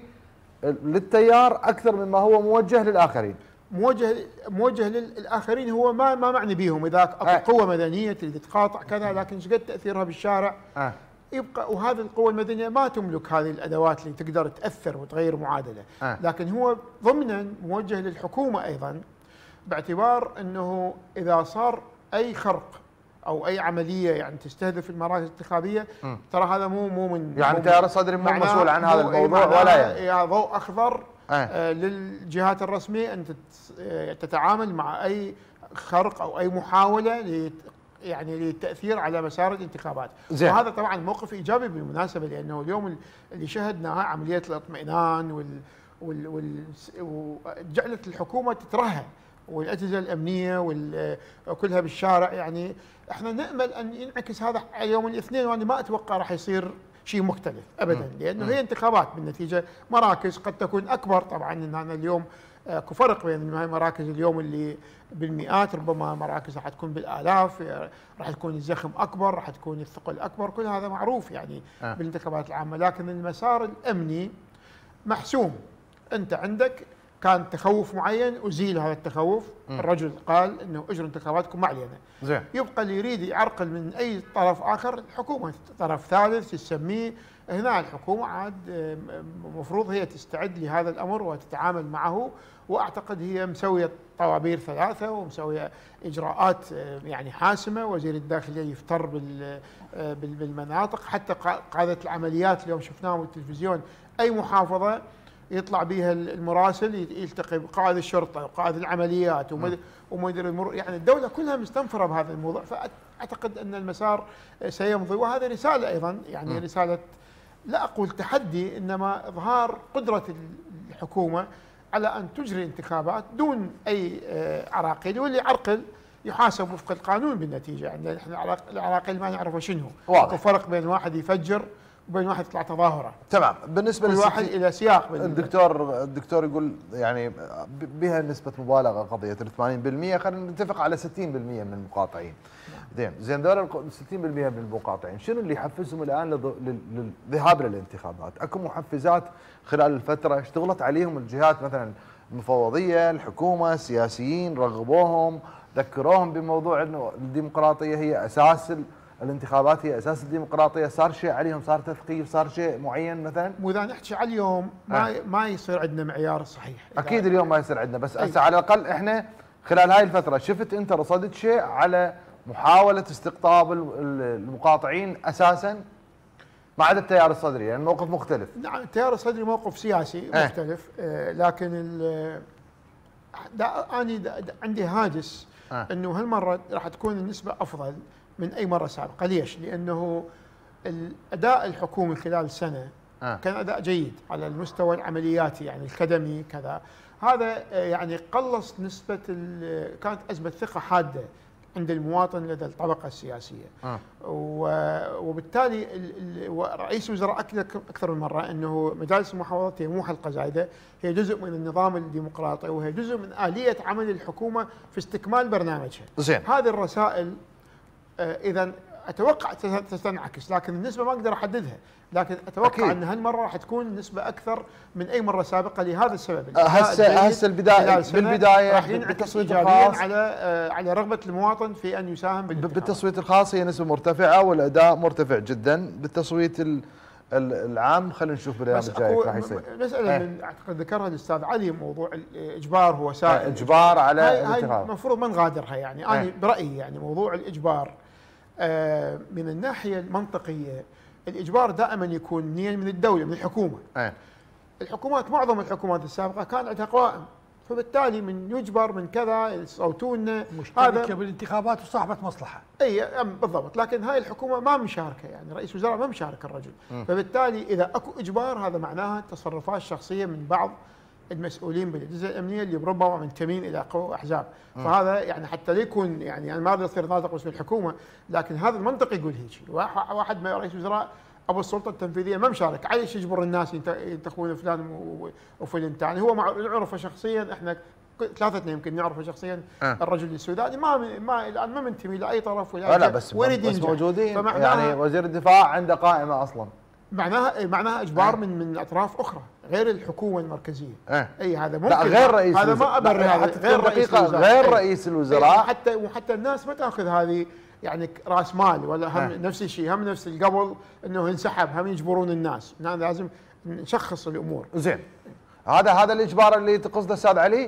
S1: للتيار اكثر مما هو موجه للاخرين.
S2: موجه للاخرين، هو ما معني بيهم، اذا اكو قوه مدنيه اللي تقاطع كذا، لكن ايش قد تاثيرها بالشارع؟ يبقى، وهذه القوى المدنيه ما تملك هذه الادوات اللي تقدر تاثر وتغير معادله، لكن هو ضمنا موجه للحكومه ايضا، باعتبار انه اذا صار اي خرق او اي عمليه يعني تستهدف المراكز الانتخابيه، ترى هذا مو من
S1: يعني التيار الصدري مو مسؤول عن هذا الموضوع ولا
S2: يعني ضوء اخضر للجهات الرسميه ان تتعامل مع اي خرق او اي محاوله يعني للتاثير على مسار الانتخابات. وهذا طبعا موقف ايجابي بالمناسبه، لانه اليوم اللي شهدناه عمليه الاطمئنان وجعلت الحكومه تترهب، والاجهزه الامنيه وكلها بالشارع، يعني احنا نامل ان ينعكس هذا يوم الاثنين، وانا ما اتوقع راح يصير شيء مختلف ابدا، لانه هي انتخابات بالنتيجه، مراكز قد تكون اكبر، طبعا ان انا اليوم اكو فرق بين هاي المراكز اليوم اللي بالمئات، ربما مراكز راح تكون بالالاف، راح تكون الزخم اكبر، راح تكون الثقل اكبر، كل هذا معروف يعني بالانتخابات العامه، لكن المسار الامني محسوم. انت عندك كان تخوف معين، ازيل هذا التخوف، الرجل قال انه اجروا انتخاباتكم ما علينا.
S1: زين.
S2: يبقى اللي يريد يعرقل من اي طرف اخر، الحكومه طرف ثالث تسميه، هنا الحكومه عاد المفروض هي تستعد لهذا الامر وتتعامل معه، واعتقد هي مسويه طوابير 3 ومسويه اجراءات يعني حاسمه، وزير الداخليه يفتر بالمناطق، حتى قاده العمليات اليوم شفناهم بالتلفزيون، اي محافظه يطلع بها المراسل يلتقي بقائد الشرطه وقائد العمليات ومدير المرور، يعني الدوله كلها مستنفره بهذا الموضوع، فاعتقد ان المسار سيمضي، وهذا رساله ايضا، يعني رساله لا اقول تحدي، انما اظهار قدره الحكومه على ان تجري انتخابات دون اي عراقيل، واللي يعرقل يحاسب وفق القانون بالنتيجه، يعني احنا العراقيل ما نعرفه شنو، واضح فرق بين واحد يفجر وبين واحد يطلع تظاهره.
S1: تمام. بالنسبه
S2: كل واحد الى سياق.
S1: الدكتور يقول يعني بها نسبه مبالغه قضيه 80%، خلينا نتفق على 60% من المقاطعين. زين ذول 60% من المقاطعين شنو اللي يحفزهم الان للذهاب للانتخابات؟ اكو محفزات خلال الفتره اشتغلت عليهم الجهات، مثلا المفوضيه، الحكومه، السياسيين، رغبوهم، ذكروهم بموضوع انه الديمقراطيه هي اساس الانتخابات، هي اساس الديمقراطيه، صار شيء عليهم، صار تثقيف، صار شيء معين مثلا؟
S2: واذا نحكي على اليوم ما يصير عندنا معيار صحيح.
S1: اكيد اليوم ما يصير عندنا، بس هسه على الاقل احنا خلال هاي الفتره شفت انت رصدت شيء على محاوله استقطاب المقاطعين اساسا، ما عدا التيار الصدري، يعني الموقف مختلف.
S2: نعم، التيار الصدري موقف سياسي مختلف، لكن انا عندي هاجس انه هالمره راح تكون النسبه افضل من اي مره سابقه. ليش؟ لانه الاداء الحكومي خلال سنه كان اداء جيد على المستوى العملياتي، يعني الخدمي كذا، هذا يعني قلص نسبه كانت ازمه ثقه حاده عند المواطن لدى الطبقة السياسية. وبالتالي رئيس الوزراء أكثر من مرة أنه مجالس المحافظات هي مو حلقة زايدة، هي جزء من النظام الديمقراطي وهي جزء من آلية عمل الحكومة في استكمال برنامجها.
S1: زين.
S2: هذه الرسائل إذا أتوقع تنعكس، لكن النسبة ما أقدر أحددها، لكن أتوقع أن هالمرة راح تكون النسبة أكثر من أي مرة سابقة لهذا السبب.
S1: هسه بالبداية
S2: راح ينعكس إيجابيا على رغبة المواطن في أن يساهم
S1: بالتصويت الخاص. هي نسبة مرتفعة والأداء مرتفع جدا. بالتصويت العام خلينا نشوف بالايام الجايه راح يصير.
S2: مساله من اعتقد ذكرها الاستاذ علي، موضوع الاجبار هو سائل،
S1: اجبار على الانتخاب،
S2: هاي المفروض ما نغادرها. يعني انا برايي يعني موضوع الاجبار من الناحيه المنطقيه، الاجبار دائما يكون نيه من الدوله، من الحكومه. الحكومات معظم الحكومات السابقه كان عندها قوائم، فبالتالي من يجبر من كذا يصوتون
S3: مشتركه بالانتخابات وصاحبه مصلحه.
S2: اي بالضبط، لكن هاي الحكومه ما مشاركه، يعني رئيس الوزراء ما مشارك الرجل. فبالتالي اذا اكو اجبار هذا معناها تصرفات شخصيه من بعض المسؤولين بالاجهزه الامنيه اللي ربما منتمين الى قوى واحزاب. فهذا يعني حتى لا يكون يعني انا ما اريد اصير ناطق باسم الحكومه، لكن هذا المنطق يقول هيك. واحد من رئيس الوزراء ابو السلطه التنفيذيه ما مشارك، عايش يجبر الناس ينتخبون فلان وفلان ثاني. هو نعرفه شخصيا، احنا ثلاثتنا يمكن نعرفه شخصيا. الرجل السوداني ما الان ما منتمي لاي طرف ولا
S1: لا بس موجودين. يعني وزير الدفاع عنده قائمه اصلا.
S2: معناها اجبار من الاطراف اخرى غير الحكومه المركزيه.
S1: اي
S2: هذا ممكن.
S1: لا غير رئيس
S2: هذا ما ابرر،
S1: غير رئيس الوزراء.
S2: وحتى الناس ما تاخذ هذه يعني راس مال ولا هم نفس الشيء، هم نفس اللي قبل انه انسحب، هم يجبرون الناس. لازم نشخص الامور.
S1: زين، هذا الاجبار اللي تقصده استاذ علي؟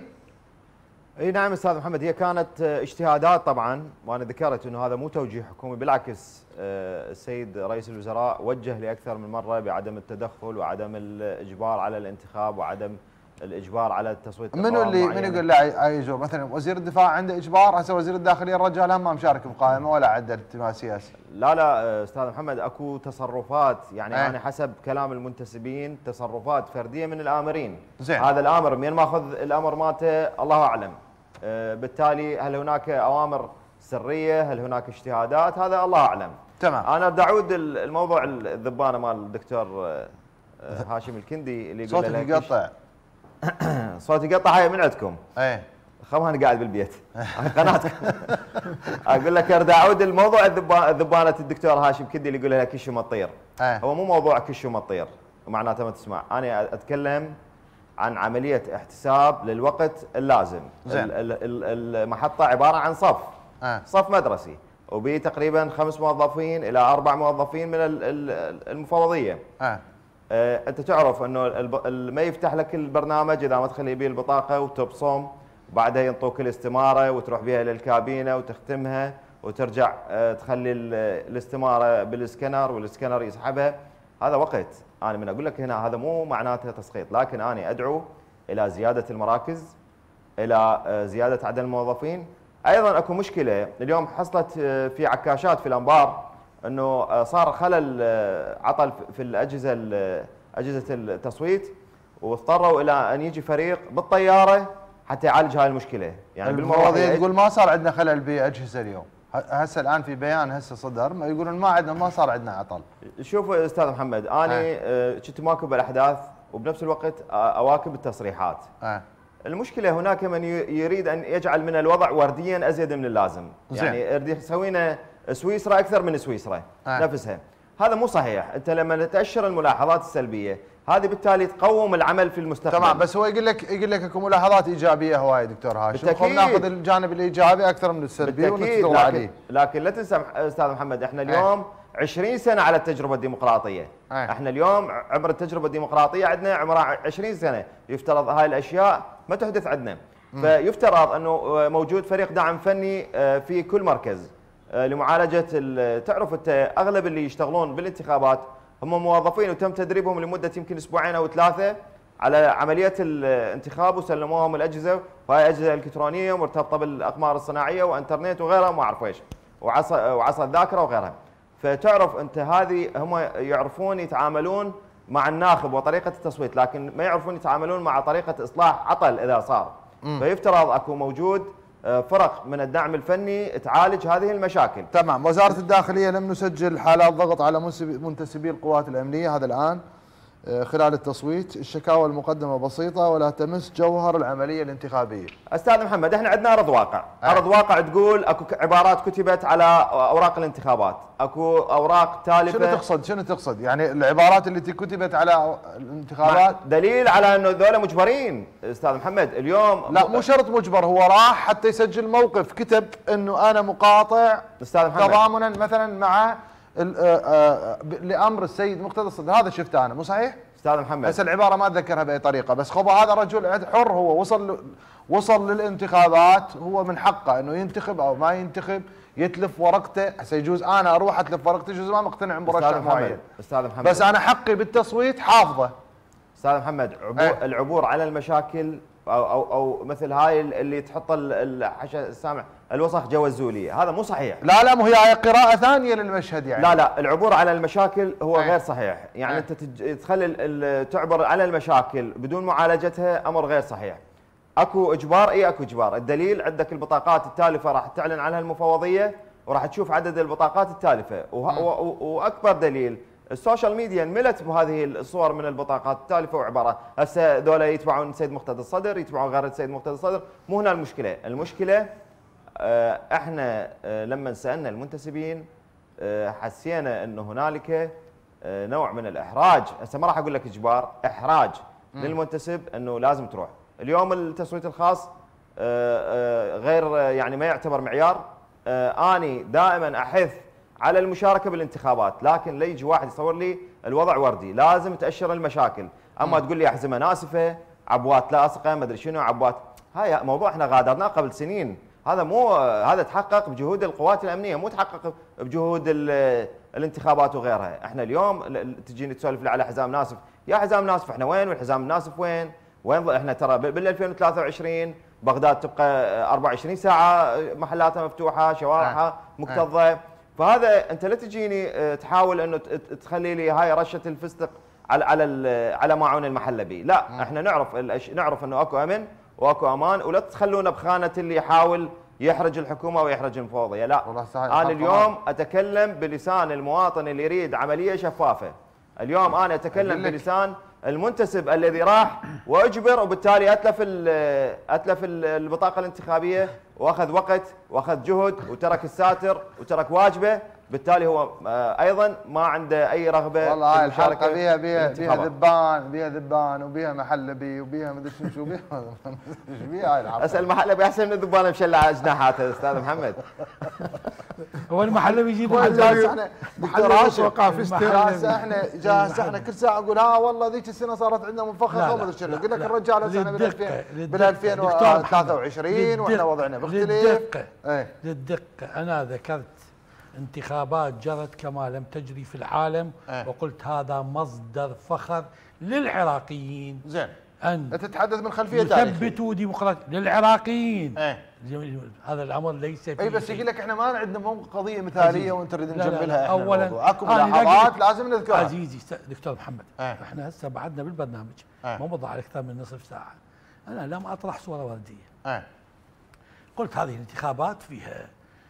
S4: اي نعم استاذ محمد، هي كانت اجتهادات طبعا، وانا ذكرت انه هذا مو توجيه حكومي، بالعكس السيد رئيس الوزراء وجه لاكثر من مره بعدم التدخل وعدم الاجبار على الانتخاب وعدم الاجبار على التصويت.
S1: من يقول لا يجور؟ مثلا وزير الدفاع عنده اجبار، هسه وزير الداخليه الرجال هم ما مشارك بقائمه ولا عنده انتماء سياسي.
S4: لا استاذ محمد، اكو تصرفات يعني
S1: أنا
S4: حسب كلام المنتسبين تصرفات فرديه من الامرين.
S1: زين.
S4: هذا الامر من ماخذ الامر مالته الله اعلم. بالتالي هل هناك اوامر سريه؟ هل هناك اجتهادات؟ هذا الله اعلم.
S1: تمام.
S4: انا بدي اعود الموضوع الذبانه مال الدكتور هاشم الكندي اللي يقول
S1: صوتك يقطع.
S4: صوتي يقطع. هاي من عندكم. انا قاعد بالبيت قناتكم. اقول لك اريد اعود الموضوع ذبانه الدكتور هاشم كندي اللي يقول لها كش وما تطير. هو مو موضوع كش وما تطير، معناته ما تسمع. انا اتكلم عن عمليه احتساب للوقت اللازم. المحطه عباره عن صف مدرسي، وبه تقريبا 5 موظفين الى 4 موظفين من المفوضيه. انت تعرف انه ما يفتح لك البرنامج اذا ما تخلي به البطاقه وتبصم، وبعدها ينطوك الاستماره وتروح بها للكابينه وتختمها وترجع تخلي الاستماره بالسكنر والسكنر يسحبها. هذا وقت. انا من اقول لك هنا هذا مو معناته تسقيط، لكن انا ادعو الى زياده المراكز، الى زياده عدد الموظفين. ايضا اكو مشكله اليوم حصلت في عكاشات في الانبار، انه صار خلل عطل في اجهزه التصويت، واضطروا الى ان يجي فريق بالطياره حتى يعالج هاي المشكله. يعني
S1: بالمواضيع تقول ما صار عندنا خلل باجهزه اليوم. هسه الان في بيان هسه صدر يقولون ما صار عندنا عطل.
S4: شوف استاذ محمد، انا كنت مواكب الاحداث وبنفس الوقت اواكب التصريحات. المشكله هناك من يريد ان يجعل من الوضع ورديا ازيد من اللازم. يعني يريد يسوينا سويسرا اكثر من سويسرا نفسها. هذا مو صحيح. انت لما تاشر الملاحظات السلبيه هذه بالتالي تقوم العمل في المستقبل.
S1: تمام، بس هو يقول لك اكو ملاحظات ايجابيه هواي دكتور هاشم. خلينا ناخذ الجانب الايجابي اكثر من السلبي ونشتغل عليه.
S4: لكن لا تنسى استاذ محمد، احنا اليوم 20 سنه على التجربه الديمقراطيه. احنا اليوم عمر التجربه الديمقراطيه عندنا عمرها 20 سنه، يفترض هاي الاشياء ما تحدث عندنا. فيفترض انه موجود فريق دعم فني في كل مركز لمعالجه تعرف انت اغلب اللي يشتغلون بالانتخابات هم موظفين وتم تدريبهم لمده يمكن اسبوعين او 3 على عمليه الانتخاب، وسلموهم الاجهزه، وهي اجهزه الكترونيه مرتبطه بالاقمار الصناعيه وانترنت وغيرها وما اعرف ايش، وعصا الذاكره وغيرها. فتعرف انت هذه هم يعرفون يتعاملون مع الناخب وطريقه التصويت، لكن ما يعرفون يتعاملون مع طريقه اصلاح عطل اذا صار. فيفترض اكو موجود فرق من الدعم الفني تعالج هذه المشاكل.
S1: تمام. وزارة الداخلية لم نسجل حالات ضغط على منتسبي القوات الأمنية هذا الآن خلال التصويت. الشكاوى المقدمة بسيطة ولا تمس جوهر العملية الانتخابية.
S4: أستاذ محمد، احنا عندنا أرض واقع، أرض واقع تقول اكو عبارات كتبت على أوراق الانتخابات، اكو أوراق تالفة.
S1: شنو تقصد؟ يعني العبارات التي كتبت على الانتخابات
S4: دليل على انه ذولا مجبرين استاذ محمد اليوم.
S1: لا مو شرط مجبر، هو راح حتى يسجل موقف، كتب انه انا مقاطع
S4: استاذ محمد
S1: تضامنا مثلا مع لامر السيد مقتدى الصدر، هذا شفته انا، مو صحيح؟
S4: استاذ محمد
S1: بس العباره ما اتذكرها باي طريقه، بس خب هذا رجل حر، هو وصل للانتخابات، هو من حقه انه ينتخب او ما ينتخب، يتلف ورقته. هسه يجوز انا اروح اتلف ورقتي، يجوز ما مقتنع بمرشح معين.
S4: استاذ محمد
S1: بس انا حقي بالتصويت حافظه.
S4: استاذ محمد العبور على المشاكل او مثل هاي اللي تحط السامع الوسخ جوا الزوليه، هذا مو صحيح.
S1: لا مو هي قراءه ثانيه للمشهد يعني.
S4: لا العبور على المشاكل هو غير صحيح، يعني انت تخلي تعبر على المشاكل بدون معالجتها، امر غير صحيح. اكو اجبار، اكو اجبار. الدليل عندك البطاقات التالفه راح تعلن عنها المفوضيه، وراح تشوف عدد البطاقات التالفه، واكبر دليل السوشيال ميديا انملت بهذه الصور من البطاقات التالفه وعبارات. هسه ذولا يتبعون السيد مقتدى الصدر، يتبعون غير السيد مقتدى الصدر، مو هنا المشكله. المشكله احنا لما سالنا المنتسبين حسينا انه هنالك نوع من الاحراج. هسه ما راح اقول لك اجبار، احراج للمنتسب انه لازم تروح. اليوم التصويت الخاص غير يعني ما يعتبر معيار. اني دائما احث على المشاركه بالانتخابات، لكن لا يجي واحد يصور لي الوضع وردي، لازم تاشر المشاكل. اما تقول لي احزمه ناسفه، عبوات لاصقه، ما ادري شنو عبوات، هاي موضوع احنا غادرناه قبل سنين. هذا مو هذا تحقق بجهود القوات الامنيه، مو تحقق بجهود الانتخابات وغيرها. احنا اليوم تجيني تسولف لي على حزام ناسف، يا حزام ناسف احنا وين؟ والحزام الناسف وين احنا ترى بال 2023 بغداد تبقى 24 ساعه محلاتها مفتوحه، شوارعها مكتظه. فهذا انت لا تجيني تحاول انه تخلي لي هاي رشه الفستق على ماعون المحلبي. لا احنا نعرف انه اكو امن واكو امان، ولا تخلونا بخانه اللي يحاول يحرج الحكومه ويحرج المفوضيه. لا انا اليوم اتكلم بلسان المواطن اللي يريد عمليه شفافه. اليوم انا اتكلم بلسان المنتسب الذي راح واجبر، وبالتالي اتلف البطاقه الانتخابيه، واخذ وقت واخذ جهد وترك الساتر وترك واجبه، بالتالي هو ايضا ما عنده اي رغبه.
S1: والله هاي الحلقه بيها ذبان وبيها محلبي وبيها مدري شو بيها ايش بيها هاي الحلقه.
S4: اسال المحلبي احسن من الذبانه مشلعه اجنحاته استاذ محمد.
S3: هو المحلبي يجيب
S1: احنا
S2: محلبي وقافسته.
S1: احنا كل ساعه نقول والله ذيك السنه صارت عندنا منفخه وما ادري شنو. يقول لك الرجال احنا بال 2023 واحنا وضعنا بيختلف.
S3: للدقه انا ذكرت انتخابات جرت كما لم تجري في العالم، وقلت هذا مصدر فخر للعراقيين.
S1: زين
S3: أن
S1: تتحدث من خلفية تاريخية،
S3: يثبتوا ديمقراطية للعراقيين. هذا الأمر ليس فيه
S1: بس يقول لك احنا ما عندنا مو قضية مثالية وانت تريد نجملها.
S3: أولا
S1: اكو ملاحظات لازم نذكرها.
S3: عزيزي دكتور محمد، احنا هسه بعدنا بالبرنامج ما مضى على أكثر من نصف ساعة. أنا لم أطرح صورة وردية. قلت هذه الانتخابات فيها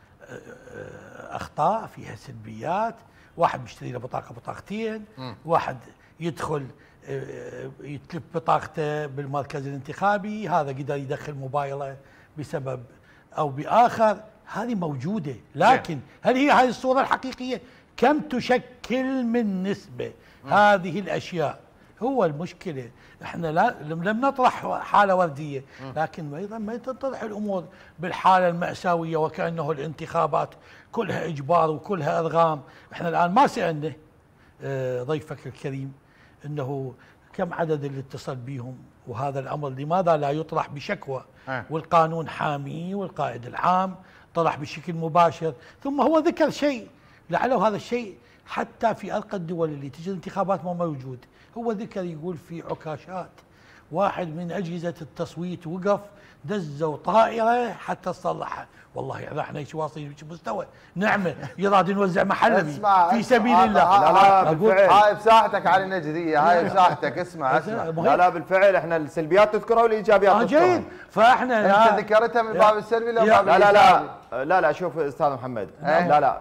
S3: أخطاء، فيها سلبيات، واحد بيشتري له بطاقة بطاقتين، واحد يدخل يتلف بطاقته بالمركز الانتخابي، هذا قدر يدخل موبايله بسبب أو بآخر. هذه موجودة، لكن هل هي هذه الصورة الحقيقية؟ كم تشكل من نسبة هذه الأشياء؟ هو المشكلة احنا لم نطرح حالة وردية، لكن ايضا ما تنطرح الامور بالحالة المأساوية وكأنه الانتخابات كلها اجبار وكلها ارغام. احنا الان ما سألنا ضيفك الكريم انه كم عدد اللي اتصل بهم، وهذا الامر لماذا لا يطرح بشكوى؟ والقانون حامي والقائد العام طرح بشكل مباشر. ثم هو ذكر شيء لعله هذا الشيء حتى في أرقى الدول اللي تجي الانتخابات ما موجود. هو ذكر يقول في عكاشات واحد من أجهزة التصويت وقف دزوا طائرة حتى تصلحها. والله إذا احنا ايش واصلين مستوى نعمة يراد نوزع محل في سبيل الله.
S1: لا بالفعل هاي بساحتك علي النجدية، هاي بساحتك. اسمع
S4: لا بالفعل احنا السلبيات تذكرها والايجابيات تذكرها.
S3: جيد. فاحنا
S1: انت ذكرتها من باب السلبي لا باب
S4: لا شوف استاذ محمد، لا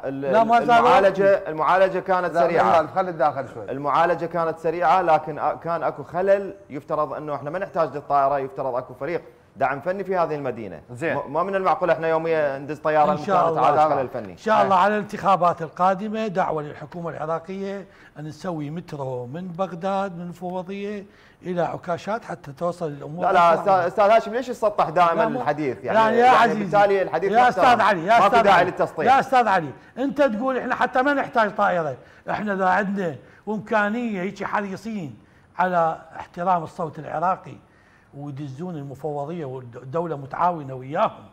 S4: المعالجه كانت سريعه.
S1: خلي الداخل شوي.
S4: المعالجه كانت سريعه، لكن كان اكو خلل. يفترض انه احنا ما نحتاج للطائره، يفترض اكو فريق دعم فني في هذه المدينه.
S1: زين.
S4: ما من المعقول احنا يوميا ندز طياره
S3: ان شاء الله
S4: تعالج خلل فني.
S3: ان شاء الله على الانتخابات القادمه دعوه للحكومه العراقيه ان نسوي مترو من بغداد من المفوضيه الى عكاشات حتى توصل الامور.
S4: لا استاذ هاشم ليش تسطح دائما الحديث؟
S3: يعني يا عزيزي
S4: بالتالي الحديث
S3: يا استاذ علي
S4: ما في داعي للتسطيح.
S3: يا استاذ علي انت تقول احنا حتى ما نحتاج طائره، احنا اذا عندنا وامكانيه هيك حريصين على احترام الصوت العراقي ويدزون المفوضيه والدوله متعاونه وياهم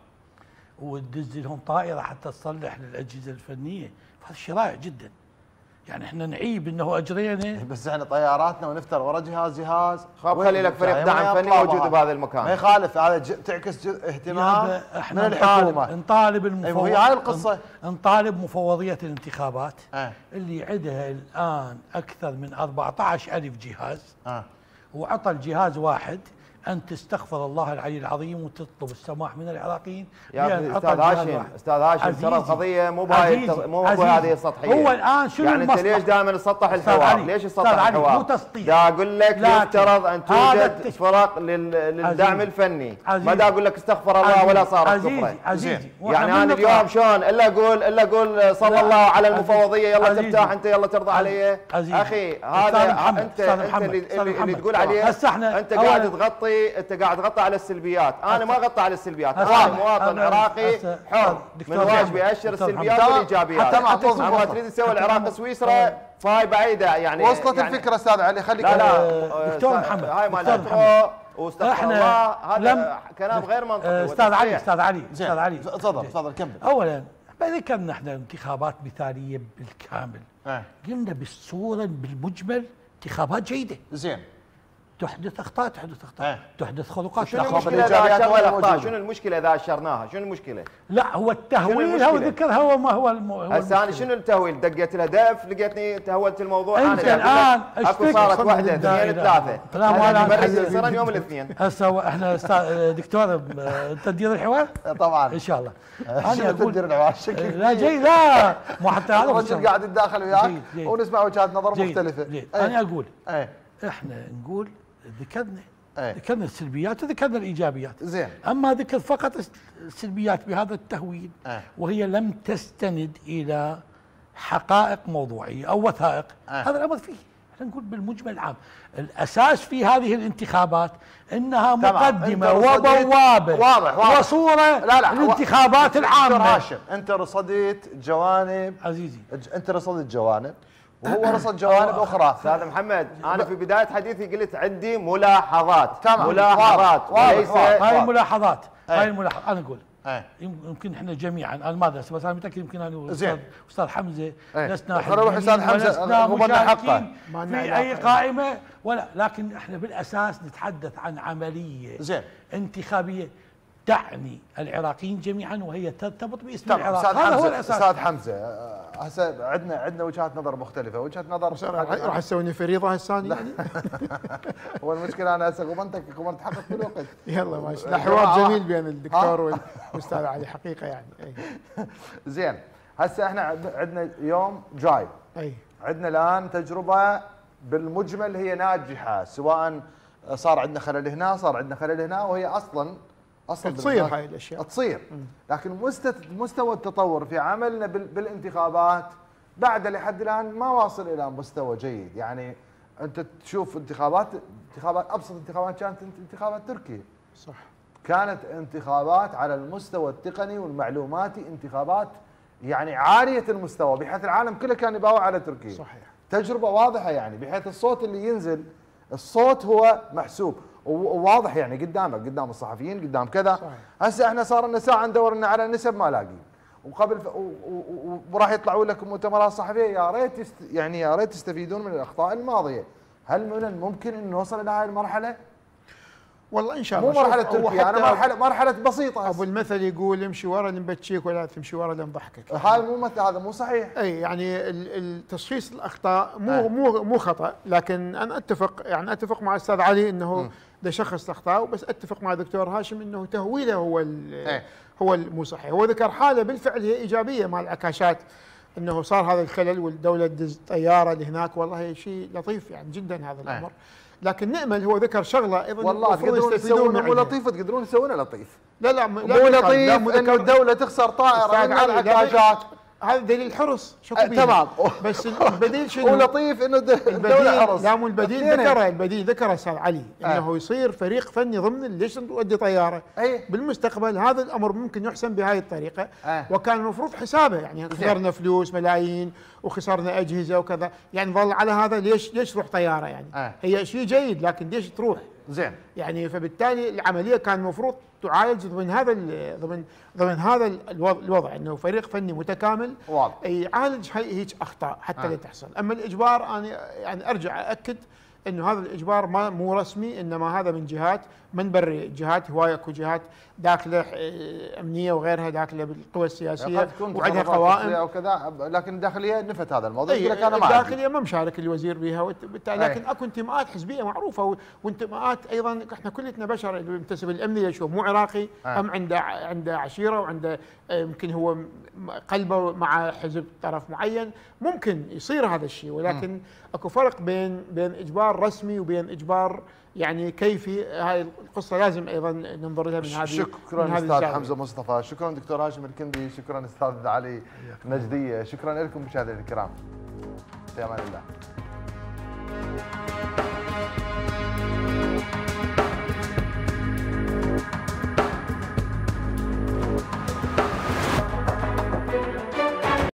S3: وتدز لهم طائره حتى تصلح للاجهزه الفنيه، فهذا شيء رائع جدا. يعني احنا نعيب انه اجرينا،
S1: بس احنا طياراتنا ونفتر ورا جهاز
S4: خلي لك فريق دعم فني موجود بهذا المكان.
S1: ما يخالف، هذا تعكس اهتمام من الحكومه.
S3: نطالب المفوضيه،
S1: هي هاي القصه،
S3: نطالب مفوضيه الانتخابات اللي عندها الان اكثر من 14,000 جهاز وعطى الجهاز واحد أن تستغفر الله العلي العظيم وتطلب السماح من العراقيين.
S4: يا أستاذ هاشم ترى القضية مو بهذه السطحية.
S3: هو الآن شنو
S4: يعني أنت ليش دائما تسطح الحوار؟ ليش تسطح الحوار؟
S3: مو تسطيح.
S4: دا أقول لك يفترض أن توجد فرق للدعم الفني، ما دا أقول لك استغفر الله ولا صار كفرة. يعني أنا اليوم شلون إلا أقول صلى الله على المفوضية يلا ترتاح أنت يلا ترضى علي. أخي هذا أنت اللي تقول عليه أنت قاعد تغطي، انت قاعد تغطي على السلبيات. انا ما اغطي على السلبيات، انا مواطن عراقي حر من واجبي اشر السلبيات والايجابيات. اما تريد تسوي العراق سويسرا فهاي بعيده. يعني
S1: وصلت يعني الفكره استاذ علي. خليك
S3: لا دكتور محمد،
S4: هاي مال واستغفر الله هذا كلام غير منطقي.
S3: استاذ علي
S1: تفضل كمل.
S3: اولا ذكرنا احنا انتخابات مثاليه بالكامل، قلنا بالصوره بالمجمل انتخابات جيده.
S1: زين.
S3: تحدث اخطاء تحدث خروقات.
S4: شنو المشكله اذا اشرنا الاخطاء؟ شنو المشكله اذا اشرناها؟ شنو المشكله؟
S3: لا هو التهويل، هو ذكر هو ما هو
S4: هسه انا شنو التهويل؟ دقيت الهدف لقيتني تهولت الموضوع.
S3: انت الان
S4: اكو صارت واحده اثنين ثلاثه.
S3: لا
S4: صار يوم الاثنين.
S3: هسه احنا دكتور انت تدير الحوار؟
S1: طبعا
S3: ان شاء الله.
S1: انا اقول تدير الحوار شكلك
S3: لا جيد. لا مو حتى هذا
S1: الرجل قاعد يتداخل وياك ونسمع وجهات نظر مختلفه.
S3: انا اقول احنا نقول ذكرنا السلبيات وذكرنا الايجابيات.
S1: زين.
S3: اما ذكر فقط السلبيات بهذا التهويل وهي لم تستند الى حقائق موضوعيه او وثائق. هذا الامر فيه احنا نقول بالمجمل العام الاساس في هذه الانتخابات انها مقدمه وبوابه واضح وصوره للانتخابات العامه.
S1: انت رصدت جوانب
S3: عزيزي،
S1: انت رصدت جوانب وهو رصد جوانب اخرى.
S4: استاذ محمد انا في بدايه حديثي قلت عندي ملاحظات.
S3: ملاحظات وليس هاي الملاحظات. انا اقول يمكن احنا جميعا انا ما ادري بس انا متاكد يمكن انا واستاذ حمزه لسنا مشاركين في اي قائمه ولا، لكن احنا بالاساس نتحدث عن عمليه انتخابيه تعني العراقيين جميعا وهي ترتبط باسم العراق. هذا هو الاساس.
S1: استاذ حمزه هسه عندنا وجهات نظر مختلفه. وجهه نظر
S2: راح تسوي فريضه هسه يعني.
S1: هو المشكله انا هسه قمنتك تحقق بالوقت.
S2: يلا ماشي. حوار جميل بين الدكتور والاستاذ علي حقيقه يعني.
S1: زين. هسه احنا عندنا يوم جاي. عندنا الان تجربه بالمجمل هي ناجحه، سواء صار عندنا خلل هنا صار عندنا خلل هنا، وهي اصلا
S2: تصير هاي الاشياء
S1: تصير. لكن مستوى التطور في عملنا بالانتخابات بعد لحد الان ما واصل الى مستوى جيد. يعني انت تشوف انتخابات ابسط انتخابات كانت انتخابات تركيا.
S2: صح.
S1: كانت انتخابات على المستوى التقني والمعلوماتي انتخابات يعني عاليه المستوى، بحيث العالم كله كان يباوع على تركيا.
S2: صحيح.
S1: تجربه واضحه يعني، بحيث الصوت اللي ينزل الصوت هو محسوب وواضح يعني قدام الصحفيين قدام كذا. هسه احنا صار لنا ساعه ندور لنا على نسب ما لاقي، وقبل وراح يطلعوا لكم مؤتمرات صحفيه. يا ريت تستفيدون من الاخطاء الماضيه. هل من الممكن ان نوصل الى هاي المرحله؟
S2: والله ان شاء الله.
S1: مو مرحله تركيا، انا مرحله بسيطه.
S2: ابو المثل يقول امشي ورا اللي مبتشيك ولا تمشي ورا اللي مضحكك.
S1: هذا مو صحيح.
S2: اي يعني التشخيص الاخطاء مو خطا، لكن انا اتفق مع الاستاذ علي انه ده شخص الاخطاء، وبس اتفق مع الدكتور هاشم انه تهويله هو مو صحيح. هو ذكر حاله بالفعل هي ايجابيه مع العكاشات، انه صار هذا الخلل والدوله تدز طياره لهناك، والله شيء لطيف يعني جدا هذا الامر. لكن نأمل هو ذكر شغله ايضا
S1: والله تقدرون تسوون مو لطيف، تقدرون تسوونه لطيف.
S2: لا
S1: مو لطيف انه الدوله تخسر طائره من العكاشات.
S2: هذا دليل حرص
S1: تمام.
S2: بس البديل شنو؟
S1: ولطيف انه الدوله حرص.
S2: لا مو البديل ذكر استاذ علي انه يصير فريق فني ضمن ليش تودي طياره. بالمستقبل هذا الامر ممكن يحسن بهذه الطريقه. وكان المفروض حسابه، يعني خسرنا فلوس ملايين وخسرنا اجهزه وكذا، يعني ظل على هذا ليش تروح طياره يعني. هي شيء جيد لكن ليش تروح؟
S1: زين يعني.
S2: فبالتالي العمليه كان المفروض تعالج ضمن هذا الوضع، انه فريق فني متكامل
S1: واضح
S2: يعالج هيك اخطاء حتى لا تحصل. اما الاجبار انا يعني ارجع اكد انه هذا الاجبار مو رسمي، انما هذا من جهات من بري جهات، هوايه اكو جهات داخله امنيه وغيرها داخله بالقوى السياسيه وعندها قوائم
S1: او كذا، لكن الداخليه نفت هذا الموضوع. يقول لك انا ما
S2: الداخليه ما مشارك الوزير بها، وبالتالي لكن اكو انتماءات حزبيه معروفه، وانتماءات ايضا احنا كلنا بشر. اللي ينتسب الامنيه شو مو عراقي، هم عنده عشيره وعنده يمكن هو قلبه مع حزب طرف معين، ممكن يصير هذا الشيء، ولكن اكو فرق بين اجبار رسمي وبين اجبار يعني كيفي. هاي القصه لازم ايضا ننظر لها من هذه.
S1: شكرا استاذ حمزه مصطفى، شكرا دكتور هاشم الكندي، شكرا استاذ علي نجديه، شكرا لكم مشاهدينا الكرام، في امان الله.